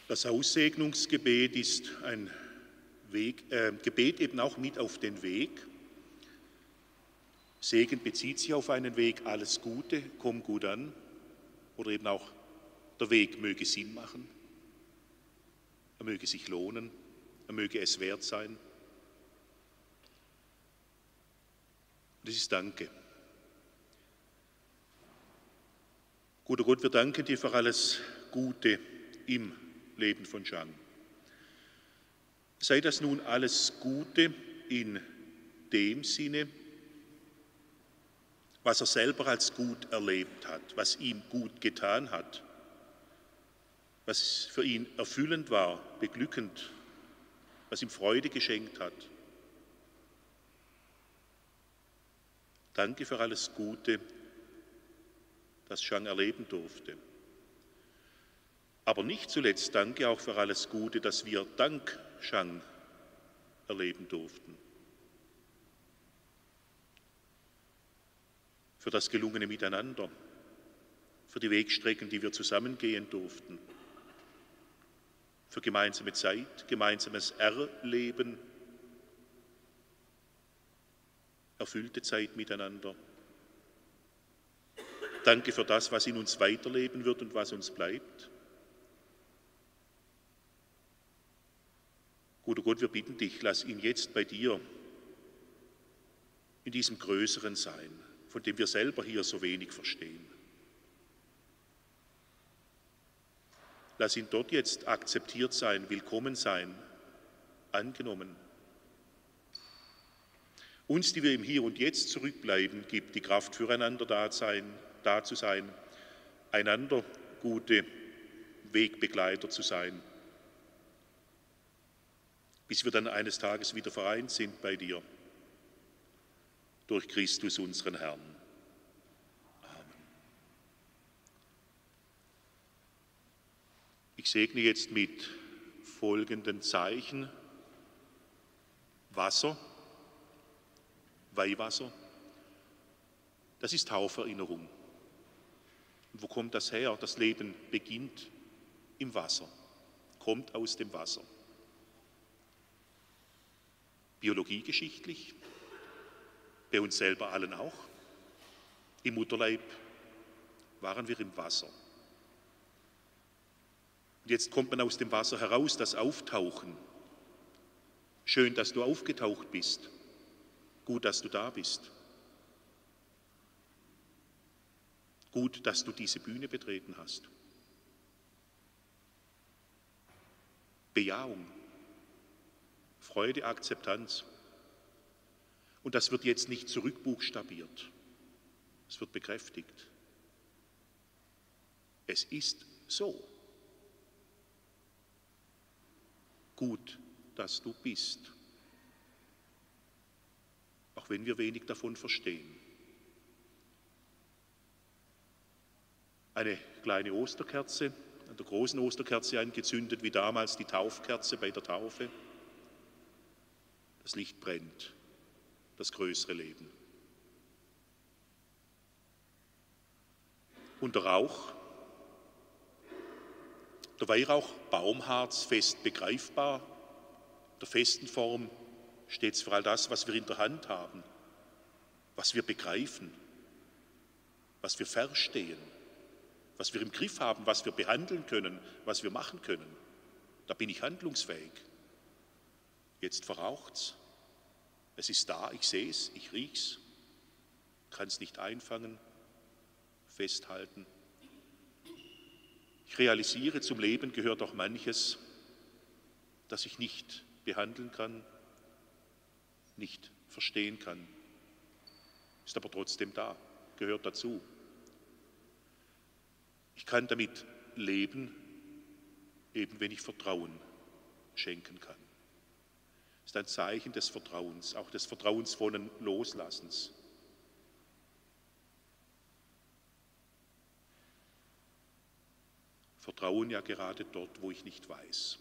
Das Aussegnungsgebet ist ein Weg, äh, Gebet eben auch mit auf den Weg. Segen bezieht sich auf einen Weg, alles Gute, komm gut an. Oder eben auch, der Weg möge Sinn machen, er möge sich lohnen, er möge es wert sein. Das ist Danke. Guter Gott, wir danken dir für alles Gute im Leben von Jean. Sei das nun alles Gute in dem Sinne, was er selber als gut erlebt hat, was ihm gut getan hat, was für ihn erfüllend war, beglückend, was ihm Freude geschenkt hat. Danke für alles Gute, das Jean erleben durfte. Aber nicht zuletzt danke auch für alles Gute, das wir dank Jean erleben durften. Für das gelungene Miteinander, für die Wegstrecken, die wir zusammengehen durften, für gemeinsame Zeit, gemeinsames Erleben, erfüllte Zeit miteinander. Danke für das, was in uns weiterleben wird und was uns bleibt. Guter Gott, wir bitten dich, lass ihn jetzt bei dir in diesem Größeren sein, von dem wir selber hier so wenig verstehen. Lass ihn dort jetzt akzeptiert sein, willkommen sein, angenommen. Uns, die wir im Hier und Jetzt zurückbleiben, gibt die Kraft, füreinander da, sein, da zu sein, einander gute Wegbegleiter zu sein, bis wir dann eines Tages wieder vereint sind bei dir, durch Christus, unseren Herrn. Amen. Ich segne jetzt mit folgenden Zeichen: Wasser, Weihwasser, das ist Tauferinnerung. Und wo kommt das her? Das Leben beginnt im Wasser, kommt aus dem Wasser. Biologiegeschichtlich, bei uns selber allen auch. Im Mutterleib waren wir im Wasser. Und jetzt kommt man aus dem Wasser heraus, das Auftauchen. Schön, dass du aufgetaucht bist. Gut, dass du da bist. Gut, dass du diese Bühne betreten hast. Bejahung, Freude, Akzeptanz. Und das wird jetzt nicht zurückbuchstabiert, es wird bekräftigt. Es ist so. Gut, dass du bist, auch wenn wir wenig davon verstehen. Eine kleine Osterkerze, an der großen Osterkerze angezündet, wie damals die Taufkerze bei der Taufe. Das Licht brennt, das größere Leben. Und der Rauch, der Weihrauch, Baumharz, fest begreifbar, der festen Form stets für all das, was wir in der Hand haben, was wir begreifen, was wir verstehen, was wir im Griff haben, was wir behandeln können, was wir machen können. Da bin ich handlungsfähig. Jetzt verraucht's. Es ist da, ich sehe es, ich riech's, kann es nicht einfangen, festhalten. Ich realisiere, zum Leben gehört auch manches, das ich nicht behandeln kann, nicht verstehen kann, ist aber trotzdem da, gehört dazu. Ich kann damit leben, eben wenn ich Vertrauen schenken kann. Das ist ein Zeichen des Vertrauens, auch des vertrauensvollen Loslassens. Vertrauen ja gerade dort, wo ich nicht weiß.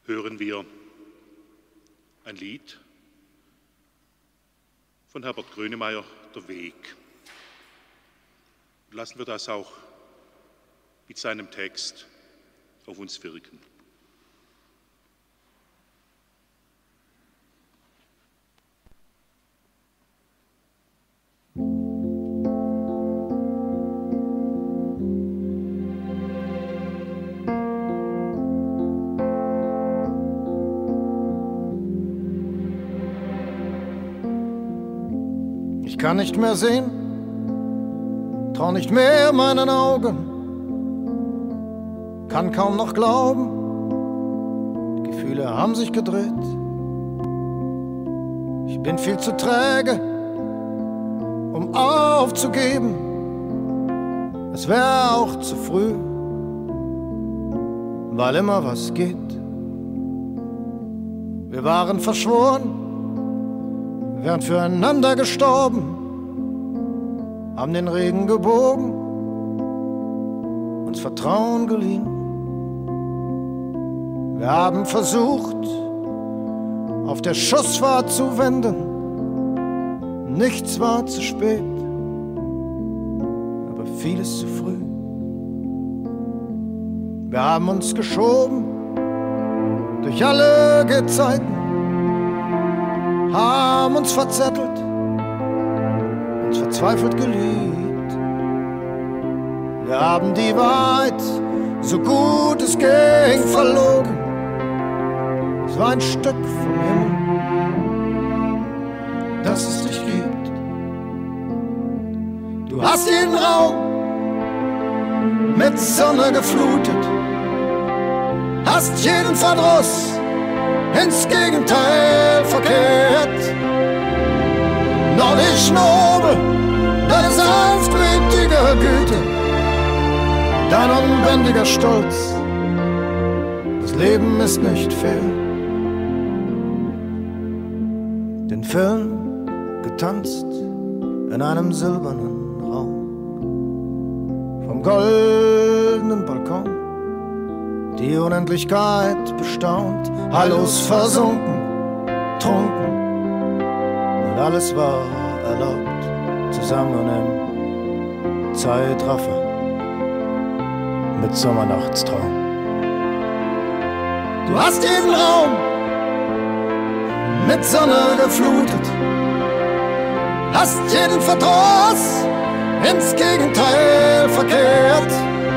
hören wir ein Lied von Herbert Grönemeyer, Der Weg. Lassen wir das auch mit seinem Text auf uns wirken. Ich kann nicht mehr sehen, trau nicht mehr meinen Augen, kann kaum noch glauben, die Gefühle haben sich gedreht. Ich bin viel zu träge, um aufzugeben, es wäre auch zu früh, weil immer was geht. Wir waren verschworen, wären füreinander gestorben, haben den Regen gebogen, uns Vertrauen geliehen. Wir haben versucht, auf der Schussfahrt zu wenden, nichts war zu spät, aber vieles zu früh. Wir haben uns geschoben durch alle Gezeiten, haben uns verzettelt, uns verzweifelt geliebt. Wir haben die Wahrheit, so gut es ging, verlogen. Es war ein Stück vom Himmel, das es dich gibt. Du hast jeden Raum mit Sonne geflutet, hast jeden Verdruss ins Gegenteil verkehrt. Nordisch nobel, deine sanftmütige Güte, dein unbändiger Stolz, das Leben ist nicht fair. Den Film getanzt in einem silbernen Raum, vom goldenen Balkon die Unendlichkeit bestaunt, heillos versunken, trunken, und alles war erlaubt, zusammen im Zeitraffer mit Sommernachtstraum. Du hast jeden Raum mit Sonne geflutet, hast jeden Verdruss ins Gegenteil verkehrt.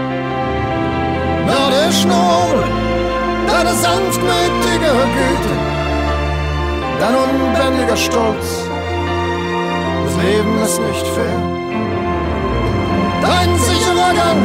Nordisch nobel, deine sanftmütige Güte, dein unbändiger Stolz, das Leben ist nicht fair. Dein sicherer Gang,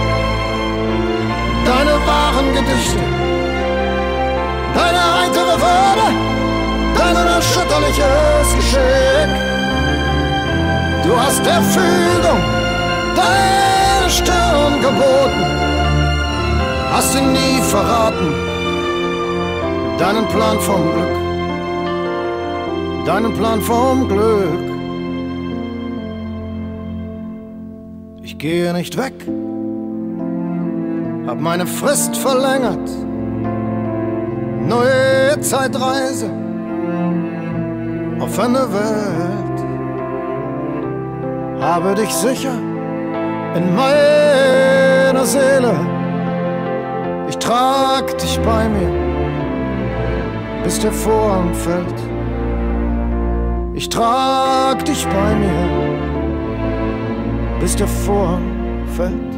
deine wahren Gedichte, deine heitere Würde, dein unerschütterliches Geschick. Du hast der Fügung deine Stirn geboten, hast ihn nie verraten, deinen Plan vom Glück, deinen Plan vom Glück. Ich gehe nicht weg, hab meine Frist verlängert, neue Zeitreise, offene Welt, habe dich sicher in meiner Seele. Ich trag dich bei mir, bis der Vorhang fällt. Ich trag dich bei mir, bis der Vorhang fällt.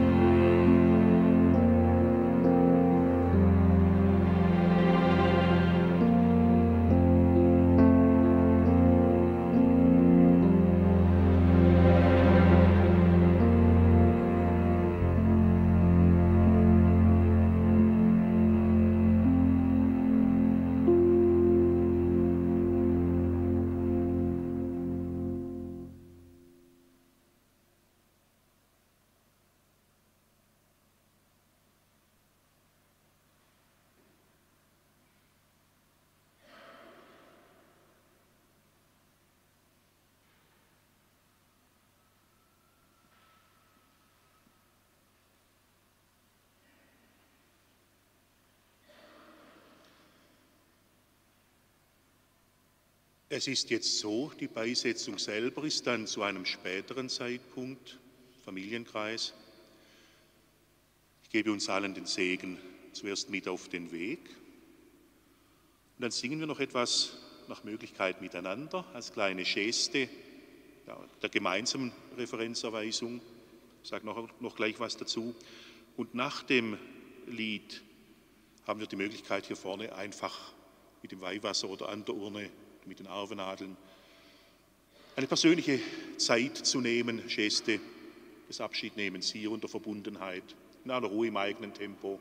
Es ist jetzt so, die Beisetzung selber ist dann zu einem späteren Zeitpunkt, Familienkreis. Ich gebe uns allen den Segen zuerst mit auf den Weg. Und dann singen wir noch etwas nach Möglichkeit miteinander als kleine Geste ja, der gemeinsamen Referenzerweisung. Ich sage noch, noch gleich was dazu. Und nach dem Lied haben wir die Möglichkeit, hier vorne einfach mit dem Weihwasser oder an der Urne, mit den Arvenadeln, eine persönliche Zeit zu nehmen, Geste des Abschiednehmens hier und der Verbundenheit, in aller Ruhe im eigenen Tempo.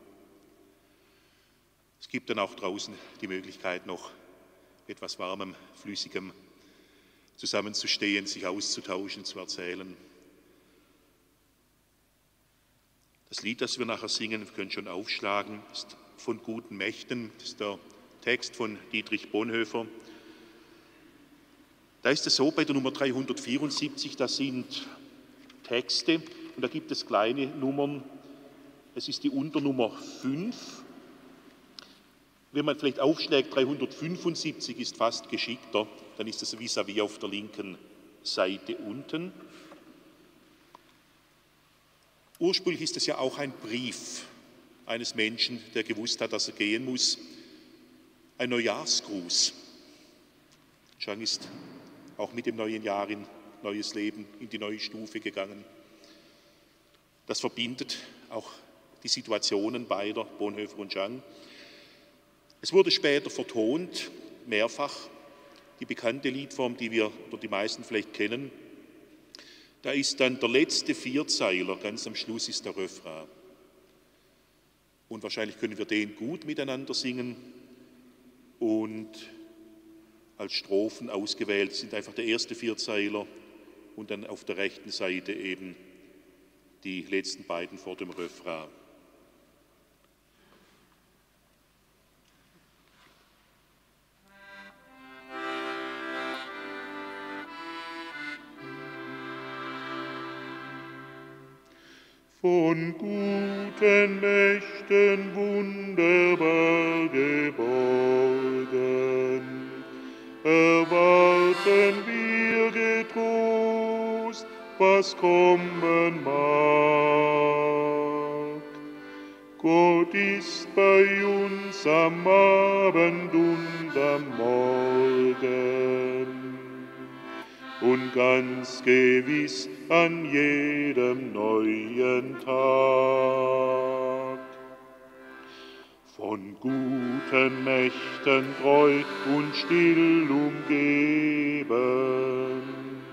Es gibt dann auch draußen die Möglichkeit, noch etwas Warmem, Flüssigem zusammenzustehen, sich auszutauschen, zu erzählen. Das Lied, das wir nachher singen, wir können schon aufschlagen, ist von guten Mächten, das ist der Text von Dietrich Bonhoeffer. Da ist es so, bei der Nummer dreihundertvierundsiebzig, das sind Texte und da gibt es kleine Nummern. Es ist die Unternummer fünf. Wenn man vielleicht aufschlägt, dreihundertfünfundsiebzig ist fast geschickter, dann ist es vis-à-vis auf der linken Seite unten. Ursprünglich ist es ja auch ein Brief eines Menschen, der gewusst hat, dass er gehen muss. Ein Neujahrsgruß. Chang ist auch mit dem neuen Jahr in neues Leben, in die neue Stufe gegangen. Das verbindet auch die Situationen beider, Bonhoeffer und Chang. Es wurde später vertont, mehrfach, die bekannte Liedform, die wir oder die meisten vielleicht kennen. Da ist dann der letzte Vierzeiler, ganz am Schluss ist der Refrain. Und wahrscheinlich können wir den gut miteinander singen und als Strophen ausgewählt sind einfach der erste Vierzeiler und dann auf der rechten Seite eben die letzten beiden vor dem Refrain. Von guten Mächten wunderbar geborgen, erwarten wir getrost, was kommen mag. Gott ist bei uns am Abend und am Morgen und ganz gewiss an jedem neuen Tag. Von guten Mächten treu und still umgeben,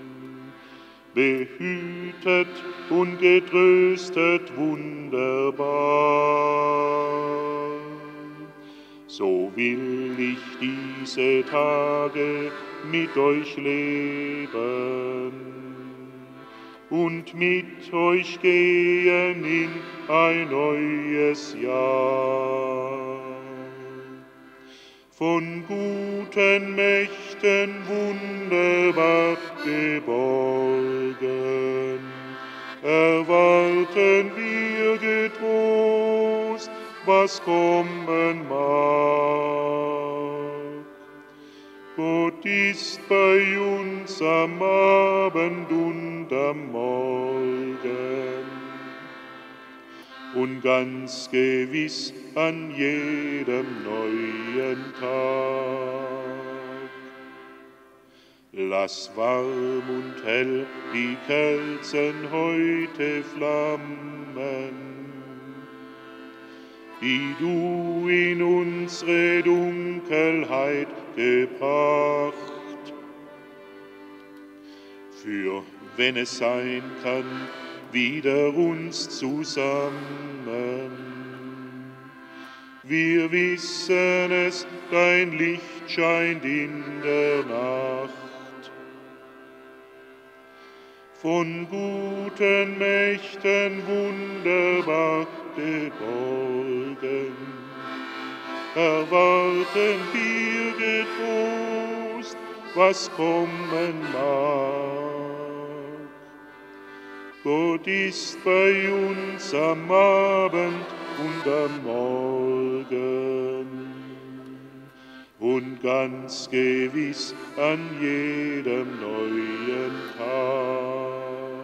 behütet und getröstet wunderbar. So will ich diese Tage mit euch leben und mit euch gehen in ein neues Jahr. Von guten Mächten wunderbar geborgen, erwarten wir getrost, was kommen mag. Gott ist bei uns am Abend und am Morgen und ganz gewiss an jedem neuen Tag. Lass warm und hell die Kerzen heute flammen, die du in unsere Dunkelheit gebracht. Für wenn es sein kann, wieder uns zusammen. Wir wissen es, dein Licht scheint in der Nacht. Von guten Mächten wunderbar geborgen, erwarten wir getrost, was kommen mag. Gott ist bei uns am Abend und am Morgen und ganz gewiss an jedem neuen Tag.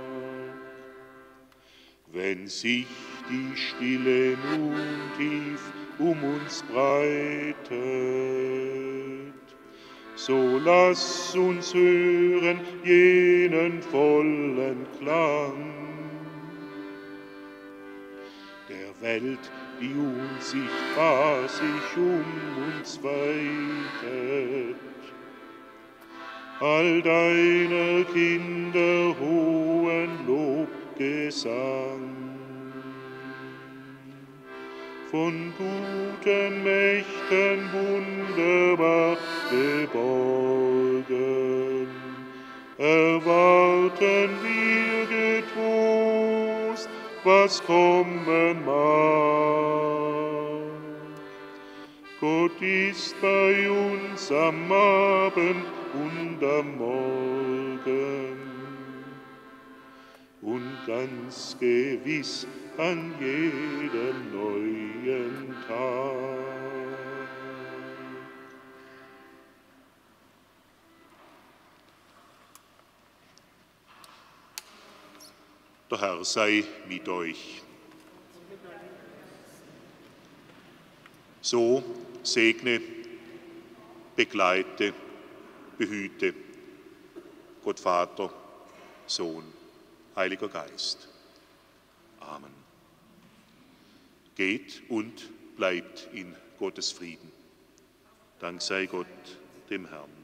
Wenn sich die Stille nun tief um uns breitet, so lass uns hören jenen vollen Klang der Welt, die unsichtbar sich um uns weitet. All deiner Kinder hohen Lobgesang. Von guten Mächten wunderbar geborgen, erwarten wir getrost, was kommen mag. Gott ist bei uns am Abend und am Morgen und ganz gewiss an jedem neuen Tag. Der Herr sei mit euch. So segne, begleite, behüte Gott Vater, Sohn, Heiliger Geist. Amen. Geht und bleibt in Gottes Frieden. Dank sei Gott, dem Herrn.